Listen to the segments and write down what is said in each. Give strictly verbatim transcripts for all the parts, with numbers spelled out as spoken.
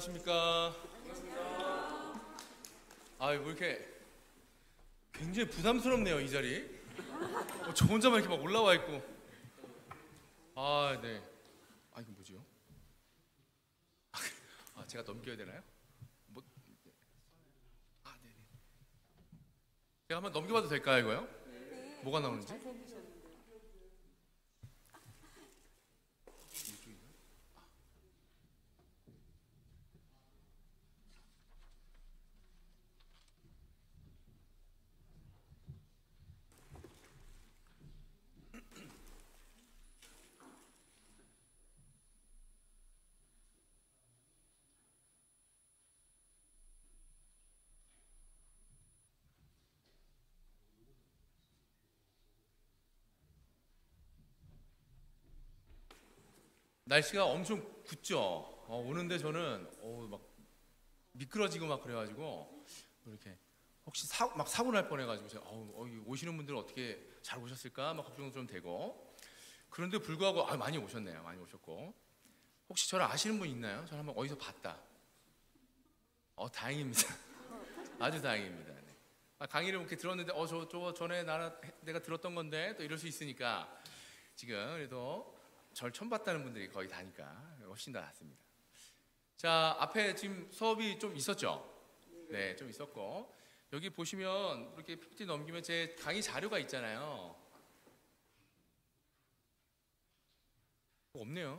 안녕하십니까. 아, 왜 이렇게 굉장히 부담스럽네요, 이 자리. 어, 저 혼자만 이렇게 막 올라와 있고. 아, 네. 아, 이거 뭐지요? 아, 제가 넘겨야 되나요? 뭐? 아, 네. 제가 한번 넘겨봐도 될까요, 이거요? 네. 뭐가 나오는지? 날씨가 엄청 굳죠. 어, 오는데 저는 어, 막 미끄러지고 막 그래가지고 이렇게 혹시 사, 막 사고 날 뻔해가지고 제가 어, 어, 오시는 분들은 어떻게 잘 오셨을까 막 걱정도 좀 되고. 그런데 불구하고 아, 많이 오셨네요. 많이 오셨고. 혹시 저를 아시는 분 있나요? 저는 한번 어디서 봤다. 어, 다행입니다. 아주 다행입니다. 네. 아, 강의를 이렇게 들었는데 어, 저, 저 전에 나라, 내가 들었던 건데 또 이럴 수 있으니까 지금 그래도 절 처음 봤다는 분들이 거의 다니까 훨씬 더 낫습니다. 자, 앞에 지금 수업이 좀 있었죠? 네, 좀 있었고 여기 보시면 이렇게 피피티 넘기면 제 강의 자료가 있잖아요. 없네요.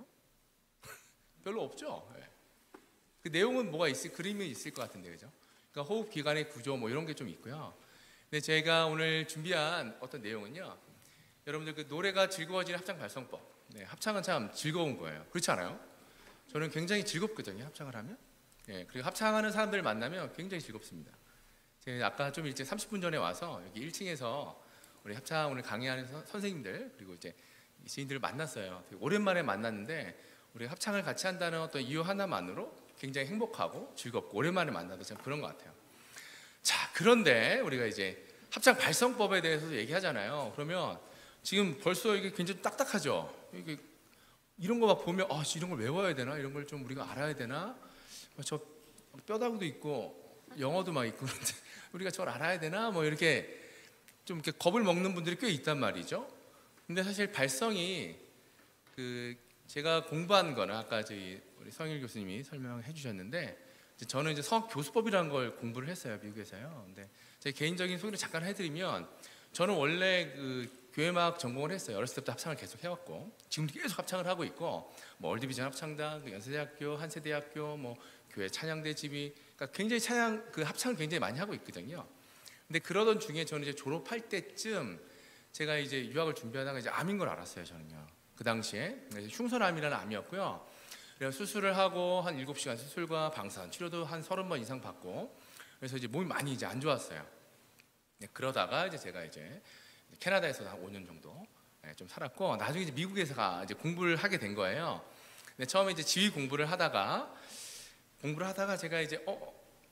별로 없죠? 네. 그 내용은 뭐가 있을, 그림이 있을 것 같은데, 그죠? 그러니까 호흡 기관의 구조 뭐 이런 게 좀 있고요. 근데 제가 오늘 준비한 어떤 내용은요, 여러분들 그 노래가 즐거워지는 합창 발성법. 네, 합창은 참 즐거운 거예요. 그렇지 않아요? 저는 굉장히 즐겁거든요, 합창을 하면. 예, 그리고 합창하는 사람들 만나면 굉장히 즐겁습니다. 제가 아까 좀 일찍 삼십 분 전에 와서 여기 일 층에서 우리 합창 오늘 강의하는 서, 선생님들 그리고 이제 지인들을 만났어요. 되게 오랜만에 만났는데 우리 합창을 같이 한다는 어떤 이유 하나만으로 굉장히 행복하고 즐겁고 오랜만에 만나도 참 그런 것 같아요. 자, 그런데 우리가 이제 합창 발성법에 대해서 얘기하잖아요. 그러면 지금 벌써 이게 굉장히 딱딱하죠. 이게 이런 거 막 보면 아, 이런 걸 외워야 되나? 이런 걸 좀 우리가 알아야 되나? 저 뼈다구도 있고 영어도 막 있고 그런데 우리가 저걸 알아야 되나? 뭐 이렇게 좀 이렇게 겁을 먹는 분들이 꽤 있단 말이죠. 근데 사실 발성이 그 제가 공부한 거나 아까 저희 우리 성일 교수님이 설명해 주셨는데 이제 저는 이제 성악 교수법이라는 걸 공부를 했어요, 미국에서요. 근데 제 개인적인 소개를 잠깐 해드리면 저는 원래 그 교회음악 전공을 했어요. 어렸을 때부터 합창을 계속 해왔고 지금도 계속 합창을 하고 있고 뭐 월드비전 합창단, 그 연세대학교, 한세대학교, 뭐 교회 찬양대 집이 그러니까 굉장히 찬양 그 합창을 굉장히 많이 하고 있거든요. 근데 그러던 중에 저는 이제 졸업할 때쯤 제가 이제 유학을 준비하다가 이제 암인 걸 알았어요, 저는요. 그 당시에 흉선암이라는 암이었고요. 그래서 수술을 하고 한 일곱 시간 수술과 방사선 치료도 한 서른 번 이상 받고 그래서 이제 몸이 많이 이제 안 좋았어요. 네, 그러다가 이제 제가 이제 캐나다에서 한 오 년 정도 좀 살았고 나중에 이제 미국에서 이제 공부를 하게 된 거예요. 근데 처음에 이제 지휘 공부를 하다가 공부를 하다가 제가 이제 어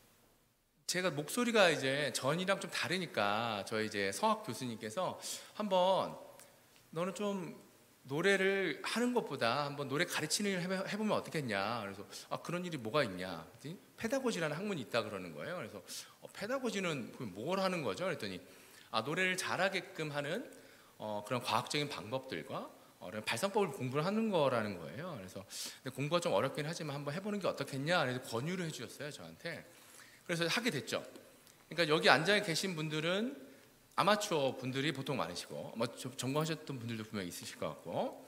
제가 목소리가 이제 전이랑 좀 다르니까 저희 이제 성악 교수님께서 한번 너는 좀 노래를 하는 것보다 한번 노래 가르치는 일을 해보면 어떻겠냐. 그래서 아, 그런 일이 뭐가 있냐. 페다고지라는 학문이 있다 그러는 거예요. 그래서 어, 페다고지는 뭘 하는 거죠? 그랬더니 아, 노래를 잘하게끔 하는 어, 그런 과학적인 방법들과 어, 그런 발성법을 공부를 하는 거라는 거예요. 그래서 근데 공부가 좀 어렵긴 하지만 한번 해보는 게 어떻겠냐. 그래서 권유를 해주셨어요, 저한테. 그래서 하게 됐죠. 그러니까 여기 앉아 계신 분들은 아마추어 분들이 보통 많으시고 뭐 전공하셨던 분들도 분명히 있으실 것 같고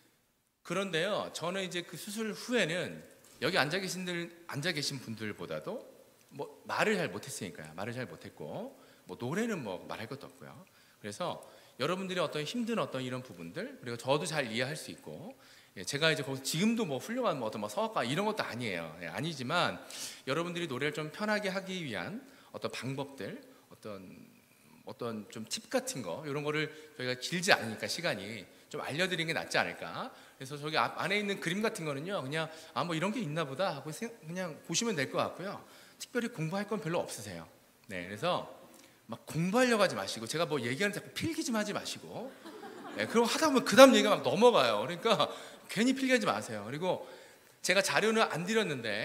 그런데요, 저는 이제 그 수술 후에는 여기 앉아 계신 들 앉아 계신 분들보다도 뭐 말을 잘 못했으니까요. 말을 잘 못했고 뭐 노래는 뭐 말할 것도 없고요. 그래서 여러분들이 어떤 힘든 어떤 이런 부분들 그리고 저도 잘 이해할 수 있고 예, 제가 이제 거기서 지금도 뭐 훌륭한 뭐 어떤 뭐 서학과 이런 것도 아니에요. 예, 아니지만 여러분들이 노래를 좀 편하게 하기 위한 어떤 방법들, 어떤 어떤 좀 팁 같은 거 이런 거를 저희가 길지 않으니까 시간이 좀 알려드리는 게 낫지 않을까. 그래서 저기 앞 안에 있는 그림 같은 거는요, 그냥 아 뭐 이런 게 있나 보다 하고 그냥 보시면 될 것 같고요. 특별히 공부할 건 별로 없으세요. 네, 그래서 막 공부하려고 하지 마시고 제가 뭐 얘기하는 자꾸 필기 좀 하지 마시고. 네, 그럼 하다 보면 그 다음 얘기가 막 넘어가요. 그러니까 괜히 필기하지 마세요. 그리고 제가 자료는 안 드렸는데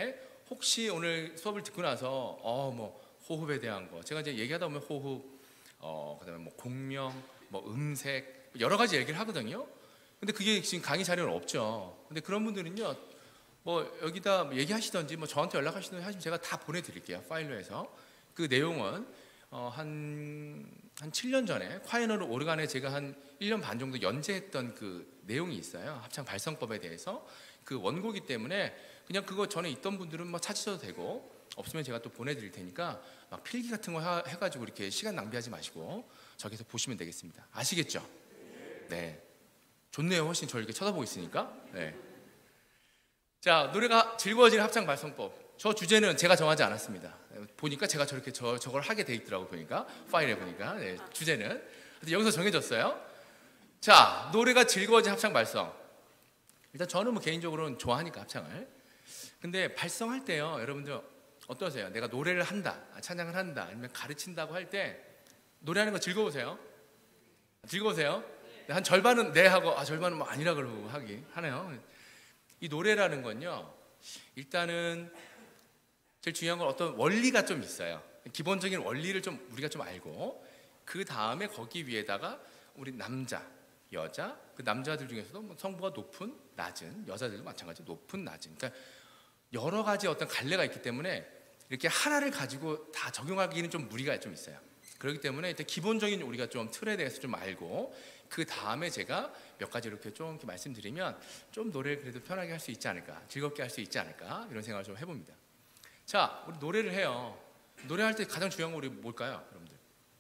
혹시 오늘 수업을 듣고 나서 어 뭐 호흡에 대한 거 제가 이제 얘기하다 보면 호흡, 어 그다음에 뭐 공명, 뭐 음색 여러 가지 얘기를 하거든요. 근데 그게 지금 강의 자료는 없죠. 근데 그런 분들은요, 뭐 여기다 얘기하시던지 뭐 저한테 연락하시던지 하시면 제가 다 보내드릴게요. 파일로 해서. 그 내용은 어 한 한 칠 년 전에 콰이너르 오르간에 제가 한 일 년 반 정도 연재했던 그 내용이 있어요. 합창 발성법에 대해서. 그 원고기 때문에 그냥 그거 전에 있던 분들은 뭐 찾으셔도 되고, 없으면 제가 또 보내드릴 테니까 막 필기 같은 거 하- 해가지고 이렇게 시간 낭비하지 마시고 저기서 보시면 되겠습니다. 아시겠죠? 네. 좋네요. 훨씬 저를 이렇게 쳐다보고 있으니까. 네. 자, 노래가 즐거워지는 합창 발성법. 저 주제는 제가 정하지 않았습니다. 보니까 제가 저렇게 저, 저걸 하게 돼 있더라고. 보니까 파일에 보니까. 네, 주제는 근데 여기서 정해졌어요. 자, 노래가 즐거워진 합창 발성. 일단 저는 뭐 개인적으로는 좋아하니까 합창을. 근데 발성할 때요, 여러분들 어떠세요? 내가 노래를 한다, 찬양을 한다, 아니면 가르친다고 할 때 노래하는 거 즐거우세요? 즐거우세요? 한 절반은 네 하고 아 절반은 뭐 아니라 그러고 하기 하네요. 이 노래라는 건요, 일단은 제일 중요한 건 어떤 원리가 좀 있어요. 기본적인 원리를 좀 우리가 좀 알고, 그 다음에 거기 위에다가 우리 남자, 여자, 그 남자들 중에서도 뭐 성부가 높은, 낮은, 여자들도 마찬가지로 높은, 낮은, 그러니까 여러 가지 어떤 갈래가 있기 때문에 이렇게 하나를 가지고 다 적용하기는 좀 무리가 좀 있어요. 그렇기 때문에 일단 기본적인 우리가 좀 틀에 대해서 좀 알고, 그 다음에 제가 몇 가지 이렇게 좀 이렇게 말씀드리면 좀 노래를 그래도 편하게 할 수 있지 않을까, 즐겁게 할 수 있지 않을까, 이런 생각을 좀 해봅니다. 자, 우리 노래를 해요. 노래할 때 가장 중요한 건 우리 뭘까요, 여러분들?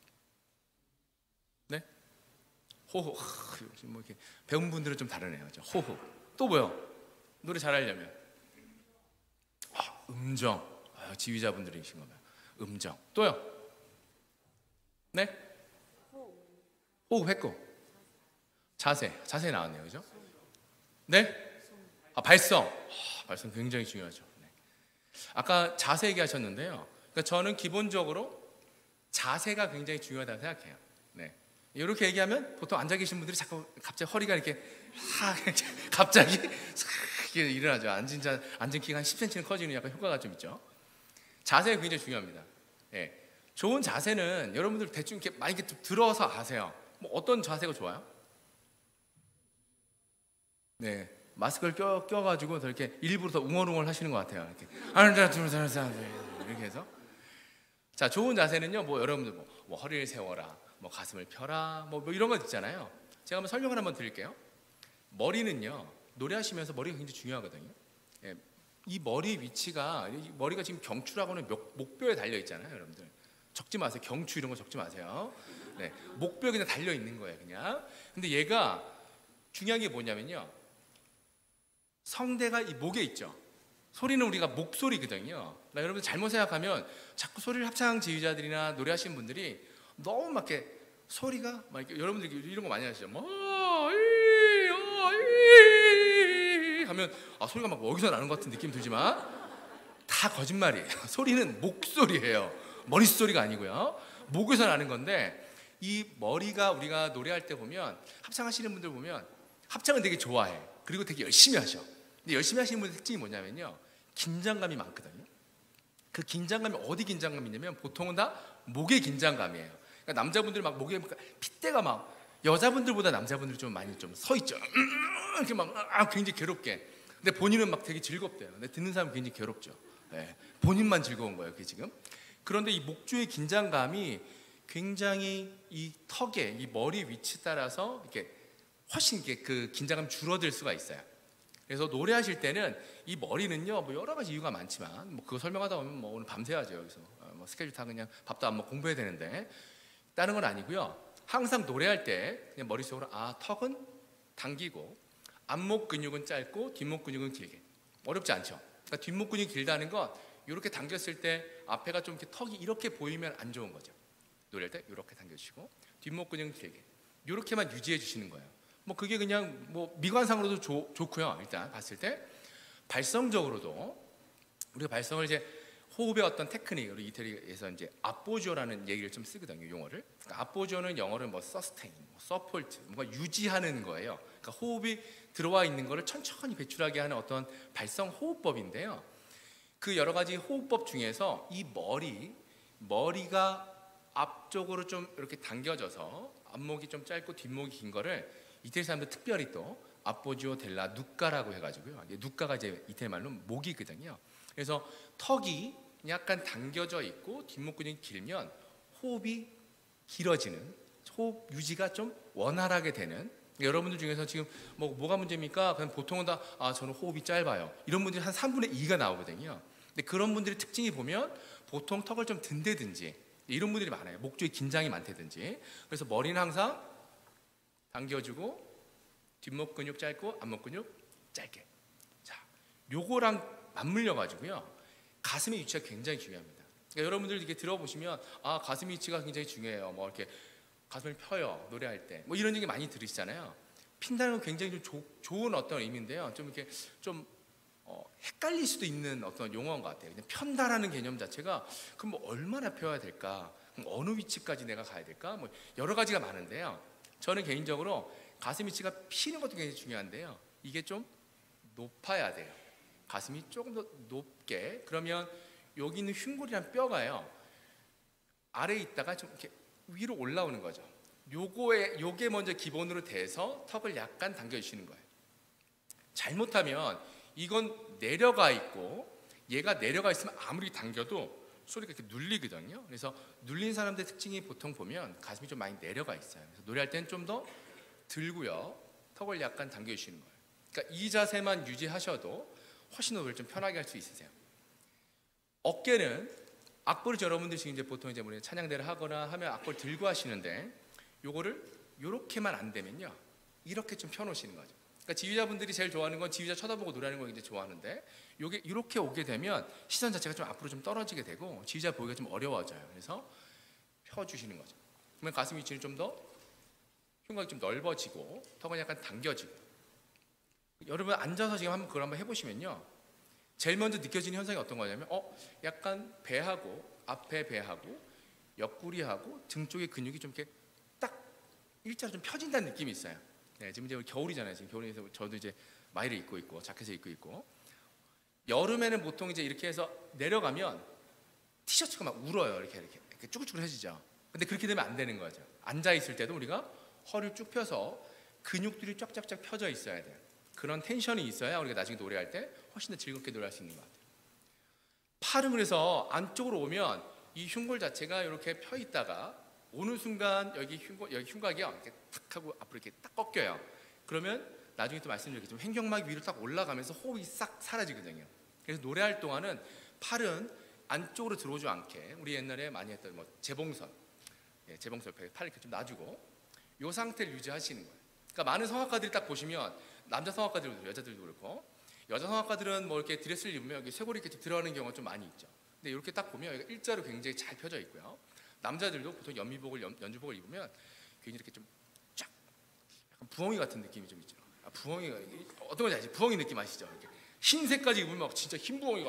네? 호흡. 하, 뭐 이렇게 배운 분들은 좀 다르네요. 호흡. 또 뭐요? 노래 잘하려면 아, 음정. 아, 지휘자분들이신 거면 음정. 또요? 네? 호흡 했고 자세. 자세 나왔네요, 그죠? 네? 아, 발성. 아, 발성 굉장히 중요하죠. 네. 아까 자세 얘기하셨는데요. 그러니까 저는 기본적으로 자세가 굉장히 중요하다고 생각해요. 네. 이렇게 얘기하면 보통 앉아 계신 분들이 자꾸 갑자기 허리가 이렇게 하, 갑자기 이렇게 일어나죠. 앉은 자, 앉은 키가 한 십 센티미터는 커지는 약간 효과가 좀 있죠. 자세가 굉장히 중요합니다. 네. 좋은 자세는 여러분들 대충 이렇게 많이 이렇게 들어서 아세요. 뭐 어떤 자세가 좋아요? 네, 마스크를 껴, 껴가지고 더 이렇게 일부러 더 웅얼웅얼 하시는 것 같아요. 이렇게 이렇게 해서. 자, 좋은 자세는요, 뭐 여러분들 뭐, 뭐 허리를 세워라, 뭐 가슴을 펴라, 뭐, 뭐 이런 것 있잖아요. 제가 한번 설명을 한번 드릴게요. 머리는요, 노래하시면서 머리가 굉장히 중요하거든요. 예, 이 머리 위치가, 이 머리가 지금 경추라고는 목, 목뼈에 달려 있잖아요, 여러분들. 적지 마세요. 경추 이런 거 적지 마세요. 네, 목뼈에 그냥 달려 있는 거예요, 그냥. 근데 얘가 중요한 게 뭐냐면요, 성대가 이 목에 있죠. 소리는 우리가 목소리거든요. 나 여러분 잘못 생각하면 자꾸 소리를 합창 지휘자들이나 노래하시는 분들이 너무 막 이렇게 소리가 막 이렇게, 여러분들 이런 거 많이 하시죠. 뭐 이, 어, 이 하면 아, 소리가 막 여기서 나는 것 같은 느낌 들지만 다 거짓말이에요. 소리는 목소리예요. 머릿소리가 아니고요. 목에서 나는 건데, 이 머리가 우리가 노래할 때 보면, 합창하시는 분들 보면 합창은 되게 좋아해. 그리고 되게 열심히 하셔. 근데 열심히 하시는 분의 특징이 뭐냐면요, 긴장감이 많거든요. 그 긴장감이 어디 긴장감이 있냐면 보통은 다 목의 긴장감이에요. 그러니까 남자분들 막 목에 핏대가 막, 여자분들보다 남자분들이 좀 많이 좀 서 있죠. 이렇게 막 아, 굉장히 괴롭게. 근데 본인은 막 되게 즐겁대요. 근데 듣는 사람은 굉장히 괴롭죠. 네, 본인만 즐거운 거예요, 그게 지금. 그런데 이 목주의 긴장감이 굉장히 이 턱에, 이 머리 위치 따라서 이렇게 훨씬 이렇게 그 긴장감이 줄어들 수가 있어요. 그래서 노래하실 때는 이 머리는요, 뭐 여러 가지 이유가 많지만, 뭐 그거 설명하다 보면 뭐 오늘 밤새야죠, 여기서. 뭐 스케줄 다 그냥 밥도 안 먹고 공부해야 되는데, 다른 건 아니고요. 항상 노래할 때 그냥 머릿속으로 아, 턱은 당기고 앞목 근육은 짧고 뒷목 근육은 길게. 어렵지 않죠? 그러니까 뒷목 근육이 길다는 건 이렇게 당겼을 때 앞에가 좀 이렇게 턱이 이렇게 보이면 안 좋은 거죠. 노래할 때 이렇게 당겨주시고 뒷목 근육은 길게. 이렇게만 유지해 주시는 거예요. 뭐 그게 그냥 뭐 미관상으로도 좋, 좋고요. 일단 봤을 때 발성적으로도 우리가 발성을 이제 호흡의 어떤 테크닉, 우리 이태리에서 이제 아포지오라는 얘기를 좀 쓰거든요, 용어를. 그러니까 아포지오는 영어로 뭐 서스테인, 뭐 서폴트, 뭔가 유지하는 거예요. 그러니까 호흡이 들어와 있는 거를 천천히 배출하게 하는 어떤 발성 호흡법인데요. 그 여러 가지 호흡법 중에서 이 머리, 머리가 앞쪽으로 좀 이렇게 당겨져서 앞목이 좀 짧고 뒷목이 긴 거를 이태리 사람들 특별히 또 아포지오 델라 누까라고 해가지고요. 누까가 이제 이태리 말로 목이거든요. 그래서 턱이 약간 당겨져 있고 뒷목 근육이 길면 호흡이 길어지는, 호흡 유지가 좀 원활하게 되는. 여러분들 중에서 지금 뭐 뭐가 문제입니까? 그냥 보통은 다 아 저는 호흡이 짧아요. 이런 분들이 한 삼분의 이가 나오거든요. 근데 그런 분들의 특징이 보면 보통 턱을 좀 든다든지 이런 분들이 많아요. 목 쪽에 긴장이 많다든지. 그래서 머리는 항상 당겨주고 뒷목 근육 짧고 앞목 근육 짧게. 자, 요거랑 맞물려 가지고요. 가슴의 위치가 굉장히 중요합니다. 그러니까 여러분들 이렇게 들어보시면 아 가슴 위치가 굉장히 중요해요. 뭐 이렇게 가슴을 펴요 노래할 때. 뭐 이런 얘기 많이 들으시잖아요. 핀다는 건 굉장히 좀 조, 좋은 어떤 의미인데요. 좀 이렇게 좀 어, 헷갈릴 수도 있는 어떤 용어인 것 같아요. 그냥 편다라는 개념 자체가 그럼 뭐 얼마나 펴야 될까? 그럼 어느 위치까지 내가 가야 될까? 뭐 여러 가지가 많은데요. 저는 개인적으로 가슴 위치가 피는 것도 굉장히 중요한데요. 이게 좀 높아야 돼요. 가슴이 조금 더 높게. 그러면 여기 있는 흉골이란 뼈가요. 아래에 있다가 좀 이렇게 위로 올라오는 거죠. 요거에 요게 먼저 기본으로 돼서 턱을 약간 당겨주시는 거예요. 잘못하면 이건 내려가 있고 얘가 내려가 있으면 아무리 당겨도 소리가 이렇게 눌리거든요. 그래서 눌린 사람들의 특징이 보통 보면 가슴이 좀 많이 내려가 있어요. 그래서 노래할 때는 좀 더 들고요. 턱을 약간 당겨주시는 거예요. 그러니까 이 자세만 유지하셔도 훨씬 노래를 좀 편하게 할 수 있으세요. 어깨는 악보를 여러분들 지금 이제 보통 이제 우리 찬양대를 하거나 하면 악보를 들고 하시는데 요거를 요렇게만 안 되면요. 이렇게 좀 펴놓으시는 거죠. 그러니까 지휘자분들이 제일 좋아하는 건 지휘자 쳐다보고 노래하는 걸 이제 좋아하는데 요게 이렇게 오게 되면 시선 자체가 좀 앞으로 좀 떨어지게 되고 지휘자 보기가 좀 어려워져요. 그래서 펴주시는 거죠. 그러면 가슴 위치는 좀 더 흉곽이 좀 넓어지고 턱은 약간 당겨지고. 여러분 앉아서 지금 한번 그걸 한번 해보시면요. 제일 먼저 느껴지는 현상이 어떤 거냐면 어 약간 배하고 앞에 배하고 옆구리하고 등 쪽의 근육이 좀 이렇게 딱 일자로 좀 펴진다는 느낌이 있어요. 네, 지금 이제 겨울이잖아요. 지금 겨울에서 저도 이제 마이를 입고 있고 자켓을 입고 있고. 여름에는 보통 이제 이렇게 해서 내려가면 티셔츠가 막 울어요. 이렇게 이렇게, 이렇게 쭈글쭈글해지죠. 근데 그렇게 되면 안 되는 거죠. 앉아 있을 때도 우리가 허리를 쭉 펴서 근육들이 쫙쫙쫙 펴져 있어야 돼요. 그런 텐션이 있어야 우리가 나중에 노래할 때 훨씬 더 즐겁게 노래할 수 있는 것 같아요. 팔은 그래서 안쪽으로 오면 이 흉골 자체가 이렇게 펴 있다가 오는 순간 여기 흉골, 여기 흉곽이 이렇게 탁 하고 앞으로 이렇게 딱 꺾여요. 그러면 나중에 또 말씀드리겠지만 횡격막 위로 딱 올라가면서 호흡이 싹 사라지거든요. 그래서 노래할 동안은 팔은 안쪽으로 들어오지 않게 우리 옛날에 많이 했던 뭐 재봉선, 예, 재봉선 옆에 팔을 이렇게 좀 놔주고 이 상태를 유지하시는 거예요. 그러니까 많은 성악가들이 딱 보시면 남자 성악가들도 그렇고 여자들도 그렇고 여자 성악가들은 뭐 이렇게 드레스를 입으면 여기 쇄골이 이렇게 들어가는 경우가 좀 많이 있죠. 근데 이렇게 딱 보면 여기가 일자로 굉장히 잘 펴져 있고요. 남자들도 보통 연미복을 연, 연주복을 입으면 굉장히 이렇게 좀 쫙 약간 부엉이 같은 느낌이 좀 있죠. 아, 부엉이가 어떤 건지 아시죠? 부엉이 느낌 아시죠? 이렇게 흰색까지 입으면 막 진짜 흰 부엉이가.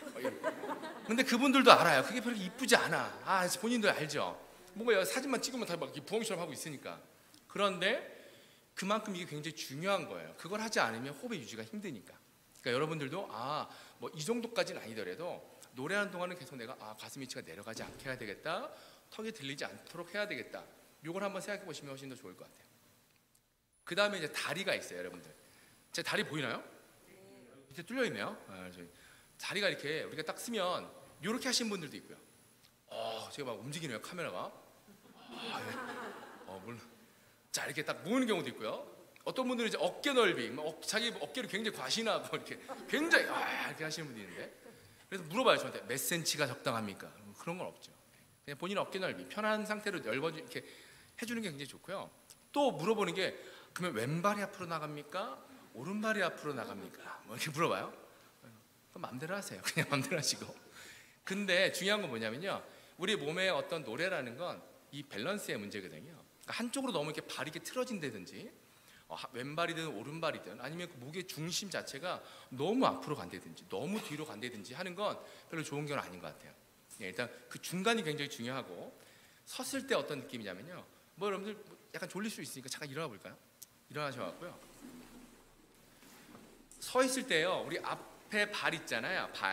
근데 그분들도 알아요. 그게 별로 이쁘지 않아. 아 본인들 알죠. 뭔가 사진만 찍으면 다 막 부엉이처럼 하고 있으니까. 그런데 그만큼 이게 굉장히 중요한 거예요. 그걸 하지 않으면 호흡의 유지가 힘드니까. 그러니까 여러분들도 아 뭐 이 정도까지는 아니더라도 노래하는 동안은 계속 내가 아 가슴 위치가 내려가지 않게 해야 되겠다. 턱이 들리지 않도록 해야 되겠다. 이걸 한번 생각해 보시면 훨씬 더 좋을 것 같아요. 그 다음에 이제 다리가 있어요, 여러분들. 제 다리 보이나요? 밑에 뚫려 있네요. 아, 저희. 다리가 이렇게 우리가 딱 쓰면 이렇게 하시는 분들도 있고요. 어, 제가 막 움직이네요, 카메라가. 아, 예. 어, 물론. 자, 이렇게 딱 모으는 경우도 있고요. 어떤 분들은 이제 어깨 넓이, 어, 자기 어깨를 굉장히 과신하고 이렇게 굉장히 아, 이렇게 하시는 분들이 있는데, 그래서 물어봐요 저한테 몇 센치가 적당합니까? 그런 건 없죠. 그냥 본인 어깨 넓이 편한 상태로 넓어 이렇게 해주는 게 굉장히 좋고요. 또 물어보는 게 그러면 왼발이 앞으로 나갑니까? 오른발이 앞으로 나갑니까? 뭐 이렇게 물어봐요. 그럼 마음대로 하세요. 그냥 마음대로 하시고. 근데 중요한 건 뭐냐면요. 우리 몸의 어떤 노래라는 건 이 밸런스의 문제거든요. 그러니까 한쪽으로 너무 이렇게 발이 이렇게 틀어진다든지 어, 왼발이든 오른발이든 아니면 그 목의 중심 자체가 너무 앞으로 간다든지 너무 뒤로 간다든지 하는 건 별로 좋은 건 아닌 것 같아요. 예, 일단 그 중간이 굉장히 중요하고 섰을 때 어떤 느낌이냐면요. 뭐 여러분들 약간 졸릴 수 있으니까 잠깐 일어나 볼까요? 일어나셔갖고요. 서 있을 때요. 우리 앞에 발 있잖아요. 발.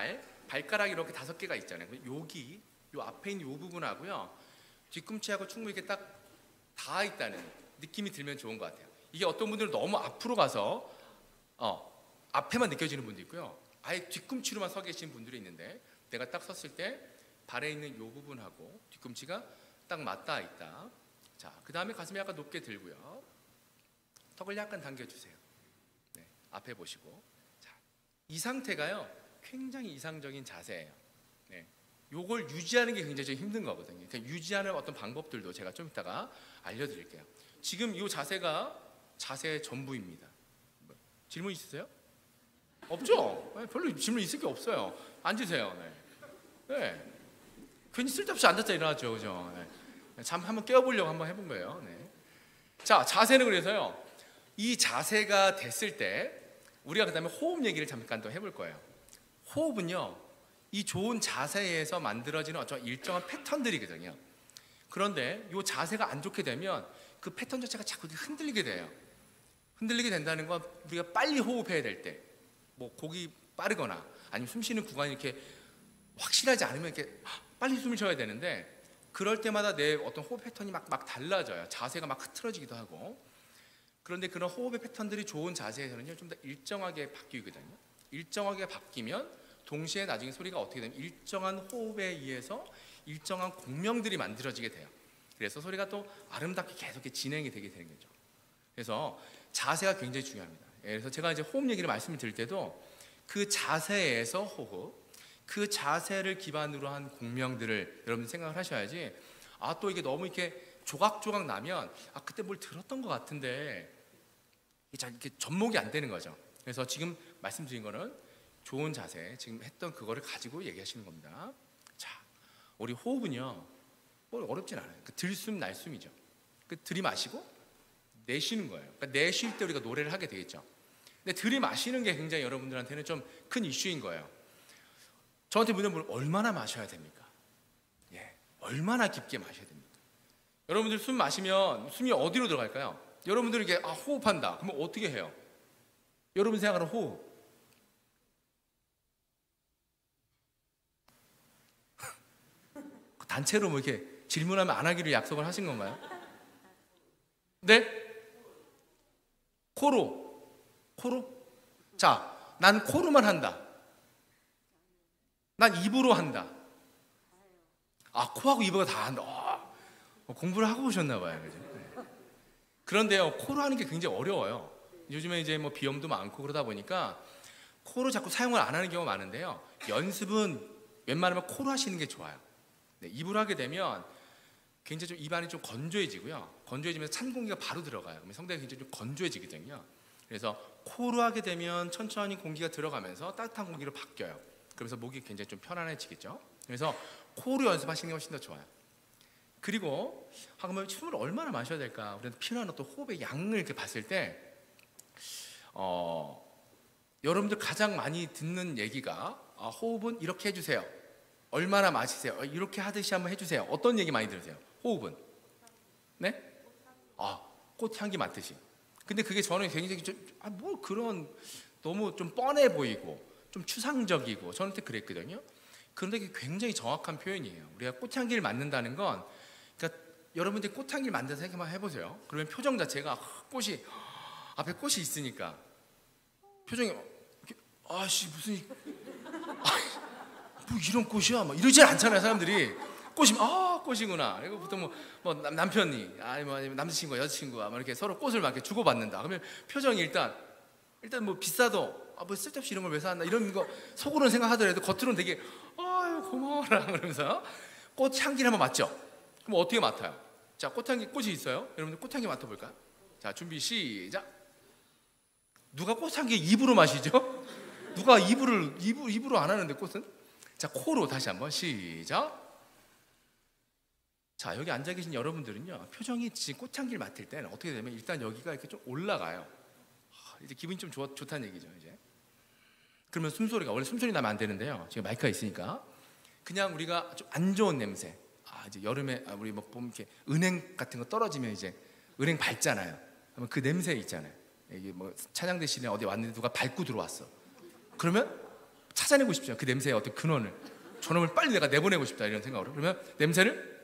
발가락이 이렇게 다섯 개가 있잖아요. 여기 요 앞에 있는 요 부분하고요, 뒤꿈치하고 충분히 이렇게 딱 닿아 있다는 느낌이 들면 좋은 것 같아요. 이게 어떤 분들은 너무 앞으로 가서 어, 앞에만 느껴지는 분도 있고요, 아예 뒤꿈치로만 서 계신 분들이 있는데, 내가 딱 섰을 때 발에 있는 요 부분하고 뒤꿈치가 딱 맞닿아 있다. 자, 그 다음에 가슴이 약간 높게 들고요, 턱을 약간 당겨주세요. 네, 앞에 보시고. 자, 이 상태가요 굉장히 이상적인 자세예요. 네, 요걸 유지하는 게 굉장히 좀 힘든 거거든요. 그러니까 유지하는 어떤 방법들도 제가 좀 이따가 알려드릴게요. 지금 이 자세가 자세의 전부입니다. 질문 있으세요? 없죠? 네, 별로 질문 있을 게 없어요. 앉으세요. 네. 네. 괜히 쓸데없이 앉았다 일어났죠, 그죠? 네. 잠 한번 깨워보려고 한번 해본 거예요. 네. 자, 자세는 그래서요, 이 자세가 됐을 때 우리가 그 다음에 호흡 얘기를 잠깐 더 해볼 거예요. 호흡은요, 이 좋은 자세에서 만들어지는 어떤 일정한 패턴들이거든요. 그런데 이 자세가 안 좋게 되면 그 패턴 자체가 자꾸 흔들리게 돼요. 흔들리게 된다는 건 우리가 빨리 호흡해야 될 때, 뭐 곡이 빠르거나 아니면 숨 쉬는 구간이 이렇게 확실하지 않으면 이렇게 빨리 숨을 쉬어야 되는데, 그럴 때마다 내 어떤 호흡 패턴이 막, 막 달라져요. 자세가 막 흐트러지기도 하고. 그런데 그런 호흡의 패턴들이 좋은 자세에서는요 좀 더 일정하게 바뀌거든요. 일정하게 바뀌면 동시에 나중에 소리가 어떻게 되면 일정한 호흡에 의해서 일정한 공명들이 만들어지게 돼요. 그래서 소리가 또 아름답게 계속 진행이 되게 되는 거죠. 그래서 자세가 굉장히 중요합니다. 그래서 제가 이제 호흡 얘기를 말씀을 드릴 때도 그 자세에서 호흡, 그 자세를 기반으로 한 공명들을 여러분들 생각을 하셔야지, 아, 또 이게 너무 이렇게 조각조각 나면 아, 그때 뭘 들었던 것 같은데 잘 이렇게 접목이 안 되는 거죠. 그래서 지금 말씀드린 거는 좋은 자세, 지금 했던 그거를 가지고 얘기하시는 겁니다. 자, 우리 호흡은요 뭐 어렵진 않아요. 그 들숨 날숨이죠. 그 들이마시고 내쉬는 거예요. 그러니까 내쉴 때 우리가 노래를 하게 되겠죠. 근데 들이마시는 게 굉장히 여러분들한테는 좀 큰 이슈인 거예요. 저한테 묻는 얼마나 마셔야 됩니까? 예, 얼마나 깊게 마셔야 됩니까? 여러분들 숨 마시면 숨이 어디로 들어갈까요? 여러분들이 이게 아, 호흡한다. 그러면 어떻게 해요? 여러분 생각하는 호흡. 단체로 뭐 이렇게 질문하면 안 하기로 약속을 하신 건가요? 네? 코로. 코로? 자, 난 코로만 한다. 난 입으로 한다. 아, 코하고 입으로 다 한다. 어, 공부를 하고 오셨나 봐요. 그죠? 네. 그런데요, 코로 하는 게 굉장히 어려워요. 요즘에 이제 뭐 비염도 많고 그러다 보니까 코로 자꾸 사용을 안 하는 경우가 많은데요. 연습은 웬만하면 코로 하시는 게 좋아요. 네, 입으로 하게 되면 굉장히 좀 입안이 좀 건조해지고요. 건조해지면서 찬 공기가 바로 들어가요. 그러면 성대가 굉장히 좀 건조해지거든요. 그래서 코로 하게 되면 천천히 공기가 들어가면서 따뜻한 공기로 바뀌어요. 그러면서 목이 굉장히 좀 편안해지겠죠. 그래서 코로 연습하시는 게 훨씬 더 좋아요. 그리고 아, 그러면 숨을 얼마나 마셔야 될까? 우리는 필요한 어떤 호흡의 양을 이렇게 봤을 때 어, 여러분들 가장 많이 듣는 얘기가 아, 호흡은 이렇게 해주세요. 얼마나 마시세요. 이렇게 하듯이 한번 해주세요. 어떤 얘기 많이 들으세요? 호흡은? 네? 아, 꽃향기 맡듯이. 근데 그게 저는 굉장히 좀, 아, 뭐 그런 너무 좀 뻔해 보이고 좀 추상적이고 저는 그때 그랬거든요. 그런데 그게 굉장히 정확한 표현이에요. 우리가 꽃향기를 맡는다는 건, 그러니까 여러분들이 꽃향기를 맡는다 생각만 해보세요. 그러면 표정 자체가 꽃이 앞에 꽃이 있으니까 표정이 아씨 무슨 아, 뭐 이런 꽃이야 막 이러지 않잖아요. 사람들이 꽃이 아 꽃이구나. 그리고 보통 뭐, 뭐 남편이 아니 뭐 남자친구가 여자친구가 막 이렇게 서로 꽃을 막 이렇게 주고받는다. 그러면 표정이 일단 일단 뭐 비싸도 아, 뭐 쓸데없이 이런 걸 왜 샀나 이런 거 속으로는 생각하더라도 겉으로는 되게 아유 고마워라 그러면서 꽃 향기를 한번 맡죠. 그럼 어떻게 맡아요? 자, 꽃향기 꽃이 있어요. 여러분들 꽃향기 맡아볼까요? 자, 준비 시작. 누가 꽃향기 입으로 마시죠? 누가 입으로 입, 입으로 안 하는데 꽃은? 자, 코로 다시 한번 시작. 자, 여기 앉아 계신 여러분들은요 표정이 지금 꽃향기를 맡을 때는 어떻게 되면 일단 여기가 이렇게 좀 올라가요. 이제 기분이 좀 좋, 좋다는 얘기죠. 이제 그러면 숨소리가 원래 숨소리 나면 안 되는데요. 지금 마이크가 있으니까 그냥 우리가 좀 안 좋은 냄새. 아, 이제 여름에 아, 우리 뭐 보면 이렇게 은행 같은 거 떨어지면 이제 은행 밟잖아요. 그러면 그 냄새 있잖아요. 이게 뭐 차량 대신에 어디 왔는데 누가 밟고 들어왔어. 그러면 찾아내고 싶죠. 그 냄새의 어떤 근원을. 저놈을 빨리 내가 내보내고 싶다 이런 생각으로. 그러면 냄새를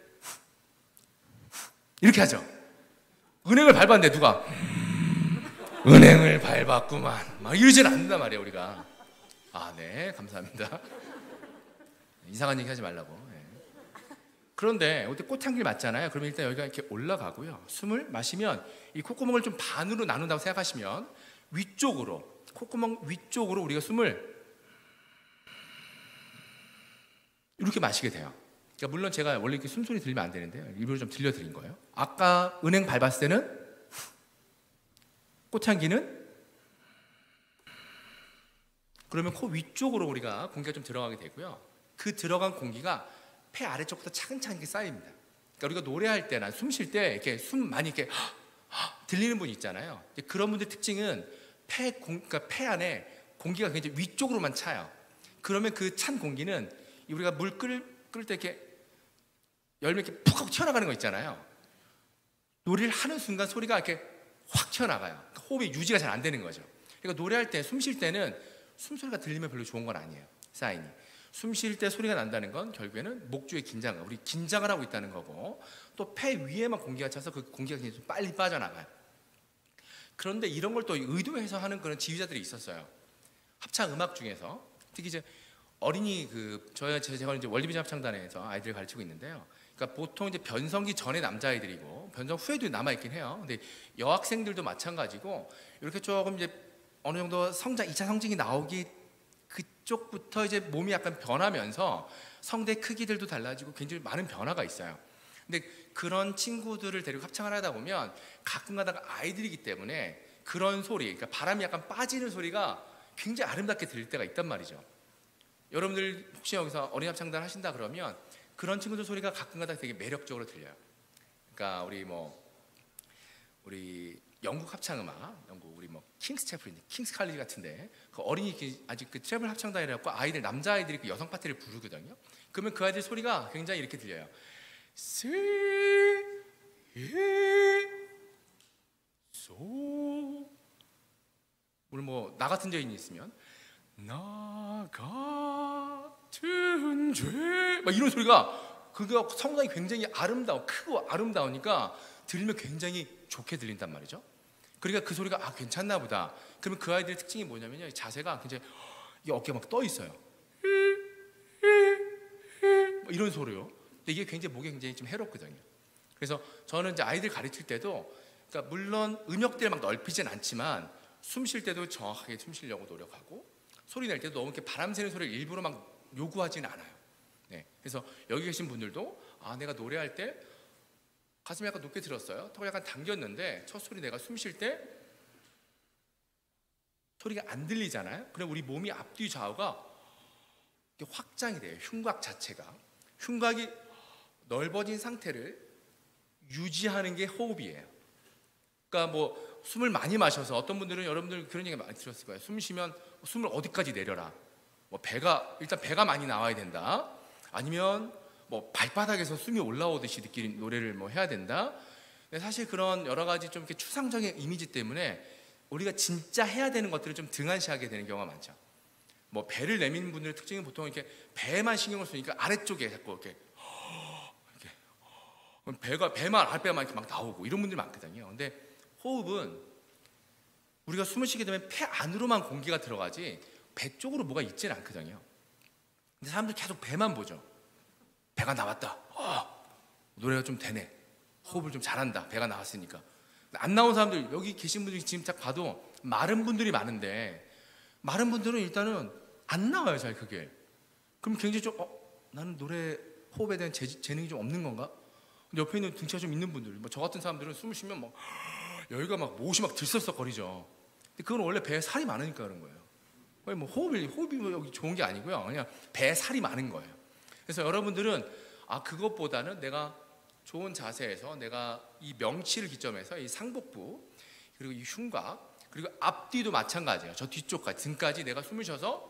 이렇게 하죠. 은행을 밟았는데 누가 은행을 밟았구만 막 이러진 않는단 말이에요. 우리가 아, 네, 감사합니다. 이상한 얘기 하지 말라고. 네. 그런데 어디 꽃향기를 맡잖아요. 그러면 일단 여기가 이렇게 올라가고요. 숨을 마시면 이 콧구멍을 좀 반으로 나눈다고 생각하시면 위쪽으로, 콧구멍 위쪽으로 우리가 숨을 이렇게 마시게 돼요. 그러니까 물론 제가 원래 이렇게 숨소리 들리면 안 되는데요. 일부러 좀 들려드린 거예요. 아까 은행 밟았을 때는 꽃향기는 그러면 코 위쪽으로 우리가 공기가 좀 들어가게 되고요. 그 들어간 공기가 폐 아래쪽부터 차근차근 쌓입니다. 그러니까 우리가 노래할 때나 숨 쉴 때 이렇게 숨 많이 이렇게 들리는 분 있잖아요. 그런 분들 특징은 폐, 공, 그러니까 폐 안에 공기가 굉장히 위쪽으로만 차요. 그러면 그 찬 공기는 우리가 물 끓을, 끓을 때 이렇게 열면 이렇게 푹 하고 튀어나가는 거 있잖아요. 노래를 하는 순간 소리가 이렇게 확 튀어나가요. 그러니까 호흡이 유지가 잘 안 되는 거죠. 그러니까 노래할 때, 숨 쉴 때는 숨소리가 들리면 별로 좋은 건 아니에요. 사인이. 숨 쉴 때 소리가 난다는 건 결국에는 목 주의 긴장감, 우리 긴장을 하고 있다는 거고, 또 폐 위에만 공기가 차서 그 공기가 굉장히 좀 빨리 빠져나가요. 그런데 이런 걸 또 의도해서 하는 그런 지휘자들이 있었어요. 합창 음악 중에서 특히 이제 어린이 그 저희 제가 이제 월드비전 합창단에서 아이들을 가르치고 있는데요. 그러니까 보통 이제 변성기 전에 남자아이들이고 변성 후에도 남아 있긴 해요. 근데 여학생들도 마찬가지고 이렇게 조금 이제 어느 정도 성장 이 차 성징이 나오기 그쪽부터 이제 몸이 약간 변하면서 성대 크기들도 달라지고 굉장히 많은 변화가 있어요. 근데 그런 친구들을 데리고 합창을 하다 보면 가끔 가다가 아이들이기 때문에 그런 소리, 그러니까 바람이 약간 빠지는 소리가 굉장히 아름답게 들릴 때가 있단 말이죠. 여러분들 혹시 여기서 어린이 합창단 하신다 그러면 그런 친구들 소리가 가끔 가다가 되게 매력적으로 들려요. 그러니까 우리 뭐 우리 영국 합창음악, 영국 우리 뭐 킹스 채플린, 킹스 칼리지 같은데 그 어린이 아직 그 트래블 합창단이라고 아이들 남자 아이들이 그 여성 파트를 부르거든요. 그러면 그 아이들 소리가 굉장히 이렇게 들려요. 시, 소. 오늘 뭐 나 같은 죄인이 있으면 나 같은 죄, 막 이런 소리가 그거 성당이 굉장히 아름다워, 크고 아름다우니까 들리면 굉장히 좋게 들린단 말이죠. 그러니까 그 소리가 아 괜찮나 보다. 그러면 그 아이들의 특징이 뭐냐면요, 자세가 굉장히 이 어깨가 막 떠 있어요. 이런 소리요. 근데 이게 굉장히 목에 굉장히 좀 해롭거든요. 그래서 저는 이제 아이들 가르칠 때도, 그러니까 물론 음역대를 막 넓히진 않지만 숨 쉴 때도 정확하게 숨 쉬려고 노력하고, 소리 낼 때도 너무 이렇게 바람 새는 소리를 일부러 막 요구하지는 않아요. 네. 그래서 여기 계신 분들도 아 내가 노래할 때 가슴이 약간 높게 들었어요. 턱을 약간 당겼는데 첫 소리 내가 숨 쉴 때 소리가 안 들리잖아요. 그럼 우리 몸이 앞뒤 좌우가 확장이 돼요. 흉곽 자체가. 흉곽이 넓어진 상태를 유지하는 게 호흡이에요. 그러니까 뭐 숨을 많이 마셔서 어떤 분들은 여러분들 그런 얘기 많이 들었을 거예요. 숨 쉬면 숨을 어디까지 내려라. 뭐 배가 일단 배가 많이 나와야 된다. 아니면 뭐 발바닥에서 숨이 올라오듯이 느끼는 노래를 뭐 해야 된다. 근데 사실 그런 여러 가지 좀 이렇게 추상적인 이미지 때문에 우리가 진짜 해야 되는 것들을 좀 등한시하게 되는 경우가 많죠. 뭐 배를 내미는 분들의 특징은 보통 이렇게 배만 신경을 쓰니까 아래쪽에 자꾸 이렇게 이렇게 배가 배만 아랫배만 이렇게 막 나오고 이런 분들이 많거든요. 근데 호흡은 우리가 숨을 쉬게 되면 폐 안으로만 공기가 들어가지 배 쪽으로 뭐가 있지는 않거든요. 근데 사람들 계속 배만 보죠. 배가 나왔다. 어, 노래가 좀 되네. 호흡을 좀 잘한다. 배가 나왔으니까. 안 나온 사람들 여기 계신 분들이 지금 딱 봐도 마른 분들이 많은데 마른 분들은 일단은 안 나와요, 잘 그게. 그럼 굉장히 좀 어, 나는 노래 호흡에 대한 재, 재능이 좀 없는 건가? 근데 옆에 있는 등치가 좀 있는 분들, 뭐 저 같은 사람들은 숨을 쉬면 막 여기가 막 못이 막 들썩썩거리죠. 근데 그건 원래 배에 살이 많으니까 그런 거예요. 뭐 호흡이 호흡이 뭐 여기 좋은 게 아니고요, 그냥 배에 살이 많은 거예요. 그래서 여러분들은 아 그것보다는 내가 좋은 자세에서 내가 이 명치를 기점해서 이 상복부 그리고 이 흉곽 그리고 앞뒤도 마찬가지예요. 저 뒤쪽까지 등까지 내가 숨을 쉬어서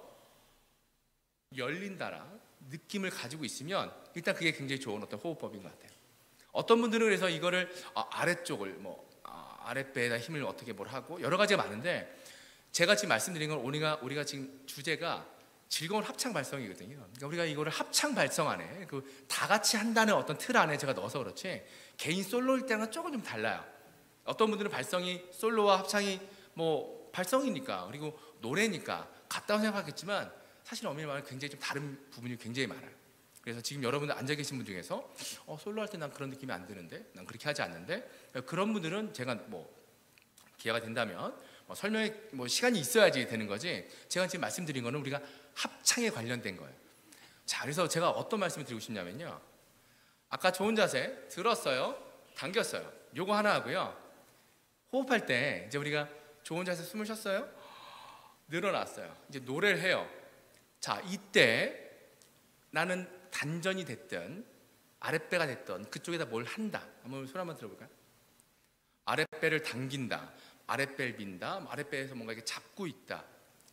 열린다라 느낌을 가지고 있으면 일단 그게 굉장히 좋은 어떤 호흡법인 것 같아요. 어떤 분들은 그래서 이거를 아, 아래쪽을 뭐 아, 아랫배에다 힘을 어떻게 뭘 하고 여러 가지가 많은데 제가 지금 말씀드린 건 우리가 우리가 지금 주제가 즐거운 합창 발성이거든요. 그러니까 우리가 이거를 합창 발성 안에 그 다 같이 한다는 어떤 틀 안에 제가 넣어서 그렇지 개인 솔로일 때는 조금 좀 달라요. 어떤 분들은 발성이 솔로와 합창이 뭐 발성이니까 그리고 노래니까 같다고 생각하겠지만 사실 엄밀히 말하면 굉장히 좀 다른 부분이 굉장히 많아요. 그래서 지금 여러분들 앉아 계신 분 중에서 어, 솔로 할 때 난 그런 느낌이 안 드는데, 난 그렇게 하지 않는데, 그런 분들은 제가 뭐 기회가 된다면 뭐 설명에 뭐 시간이 있어야지 되는 거지, 제가 지금 말씀드린 거는 우리가 합창에 관련된 거예요. 자, 그래서 제가 어떤 말씀을 드리고 싶냐면요, 아까 좋은 자세 들었어요, 당겼어요, 요거 하나 하고요, 호흡할 때 이제 우리가 좋은 자세 숨을 쉬었어요, 늘어났어요, 이제 노래를 해요. 자, 이때 나는 단전이 됐든 아랫배가 됐든 그쪽에다 뭘 한다. 한번 손 한번 들어볼까요? 아랫배를 당긴다, 아랫배를 민다, 아랫배에서 뭔가 이렇게 잡고 있다.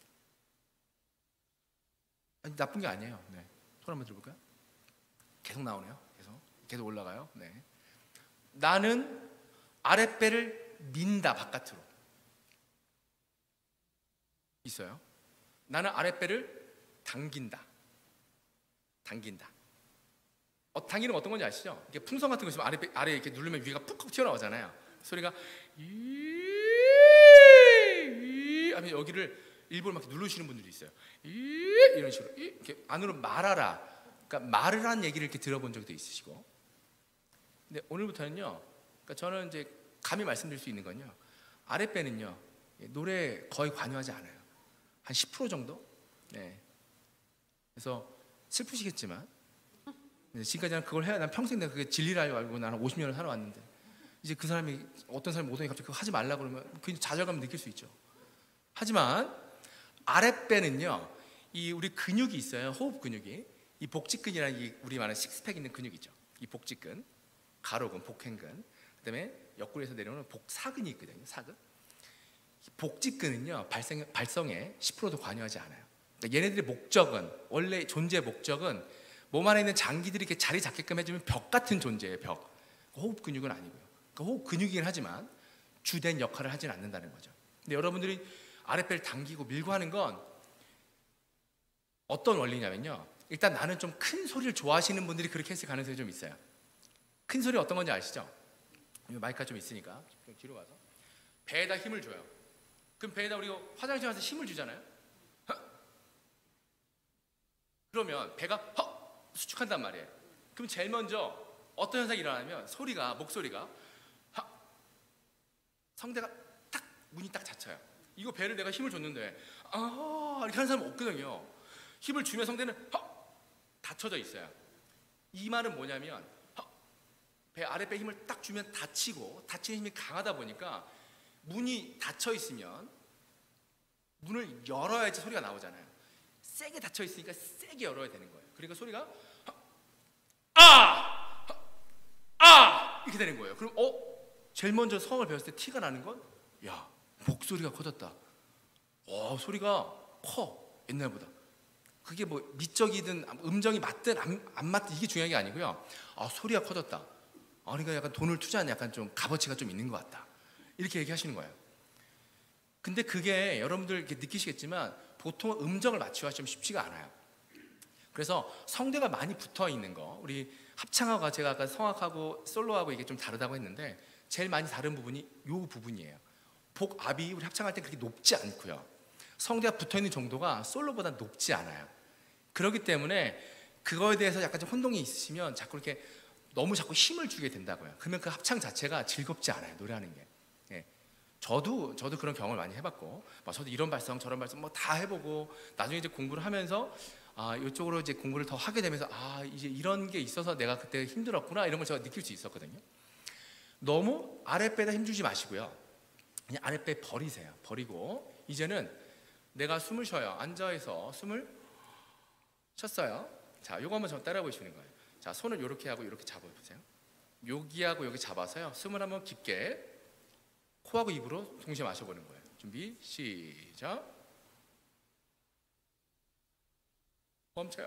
아니, 나쁜 게 아니에요. 네. 손 한번 들어볼까요? 계속 나오네요. 계속 계속 올라가요. 네. 나는 아랫배를 민다, 바깥으로. 있어요. 나는 아랫배를 당긴다. 당긴다. 어, 당기는 어떤 건지 아시죠? 이게 풍선 같은 거 있으면 아래, 아래 이렇게 누르면 위가 푹 튀어나오잖아요. 소리가 이 하면 여기를 일부러 막 누르시는 분들이 있어요. 이 이런 식으로 이렇게 안으로 말하라. 그러니까 말을 한 얘기를 이렇게 들어본 적도 있으시고. 근데 오늘부터는요, 그러니까 저는 이제 감히 말씀드릴 수 있는 건요, 아랫배는요 노래 거의 관여하지 않아요. 한 십 퍼센트 정도. 네. 그래서 슬프시겠지만 지금까지 난 그걸 해야, 난 평생 내가 그게 진리라 알고 나는 오십 년을 살아왔는데, 이제 그 사람이 어떤 사람이 오더니 갑자기 그거 하지 말라 그러면 굉장히 좌절감을 느낄 수 있죠. 하지만 아랫배는요, 이 우리 근육이 있어요. 호흡 근육이, 이 복직근이라는 이 우리 말하는 식스팩 있는 근육이죠. 이 복직근, 가로근, 복행근, 그다음에 옆구리에서 내려오는 복사근이 있거든요. 사근. 복직근은요 발성, 발성에 십 퍼센트도 관여하지 않아요. 그러니까 얘네들의 목적은, 원래 존재의 목적은 몸 안에 있는 장기들이 이렇게 자리 잡게끔 해주면 벽 같은 존재예요. 벽. 호흡 근육은 아니고요. 그러니까 호흡 근육이긴 하지만 주된 역할을 하진 않는다는 거죠. 근데 여러분들이 아랫배를 당기고 밀고 하는 건 어떤 원리냐면요, 일단 나는 좀 큰 소리를 좋아하시는 분들이 그렇게 했을 가능성이 좀 있어요. 큰 소리 어떤 건지 아시죠? 마이크가 좀 있으니까 좀 뒤로 가서 배에다 힘을 줘요. 그럼 배에다 우리가 화장실 가서 힘을 주잖아요. 그러면 배가 헉 수축한단 말이에요. 그럼 제일 먼저 어떤 현상이 일어나면 소리가, 목소리가 헉, 성대가 딱 문이 딱 닫혀요. 이거 배를 내가 힘을 줬는데 아 이렇게 하는 사람 없거든요. 힘을 주면 성대는 헉 닫혀져 있어요. 이 말은 뭐냐면 헉, 배 아랫배 힘을 딱 주면 닫히고, 닫히는 힘이 강하다 보니까 문이 닫혀 있으면 문을 열어야지 소리가 나오잖아요. 세게 닫혀 있으니까 세게 열어야 되는 거예요. 그러니까 소리가 아! 아! 이렇게 되는 거예요. 그럼 어? 제일 먼저 성을 배웠을 때 티가 나는 건, 야, 목소리가 커졌다. 와, 소리가 커, 옛날보다. 그게 뭐 미적이든 음정이 맞든 안, 안 맞든 이게 중요한 게 아니고요. 아, 소리가 커졌다. 아, 그러니까 약간 돈을 투자한 약간 좀 값어치가 좀 있는 것 같다. 이렇게 얘기하시는 거예요. 근데 그게 여러분들 이렇게 느끼시겠지만 보통 음정을 맞추기가 좀 쉽지가 않아요. 그래서 성대가 많이 붙어 있는 거, 우리 합창하고 제가 아까 성악하고 솔로하고 이게 좀 다르다고 했는데 제일 많이 다른 부분이 이 부분이에요. 복압이 우리 합창할 때 그렇게 높지 않고요, 성대가 붙어 있는 정도가 솔로보다 높지 않아요. 그렇기 때문에 그거에 대해서 약간 좀 혼동이 있으시면 자꾸 이렇게 너무 자꾸 힘을 주게 된다고요. 그러면 그 합창 자체가 즐겁지 않아요, 노래하는 게. 예. 저도 저도 그런 경험을 많이 해봤고, 막 저도 이런 발성 저런 발성 뭐 다 해보고, 나중에 이제 공부를 하면서 아 이쪽으로 이제 공부를 더 하게 되면서 아 이제 이런 게 있어서 내가 그때 힘들었구나, 이런 걸 제가 느낄 수 있었거든요. 너무 아랫배에다 힘주지 마시고요, 그냥 아랫배 버리세요. 버리고 이제는 내가 숨을 쉬어요. 앉아서 숨을 쉬었어요. 자, 요거 한번 저 따라 보시는 거예요. 자, 손을 이렇게 하고 이렇게 잡아보세요. 여기하고 여기 잡아서요, 숨을 한번 깊게 코하고 입으로 동시에 마셔보는 거예요. 준비, 시작. 멈춰요.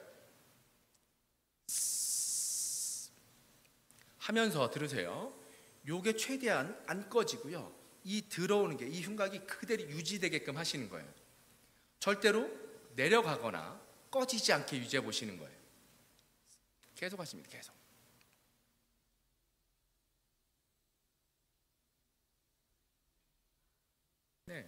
하면서 들으세요. 요게 최대한 안 꺼지고요, 이 들어오는 게, 이 흉곽이 그대로 유지되게끔 하시는 거예요. 절대로 내려가거나 꺼지지 않게 유지해 보시는 거예요. 계속 하십니다. 계속. 네.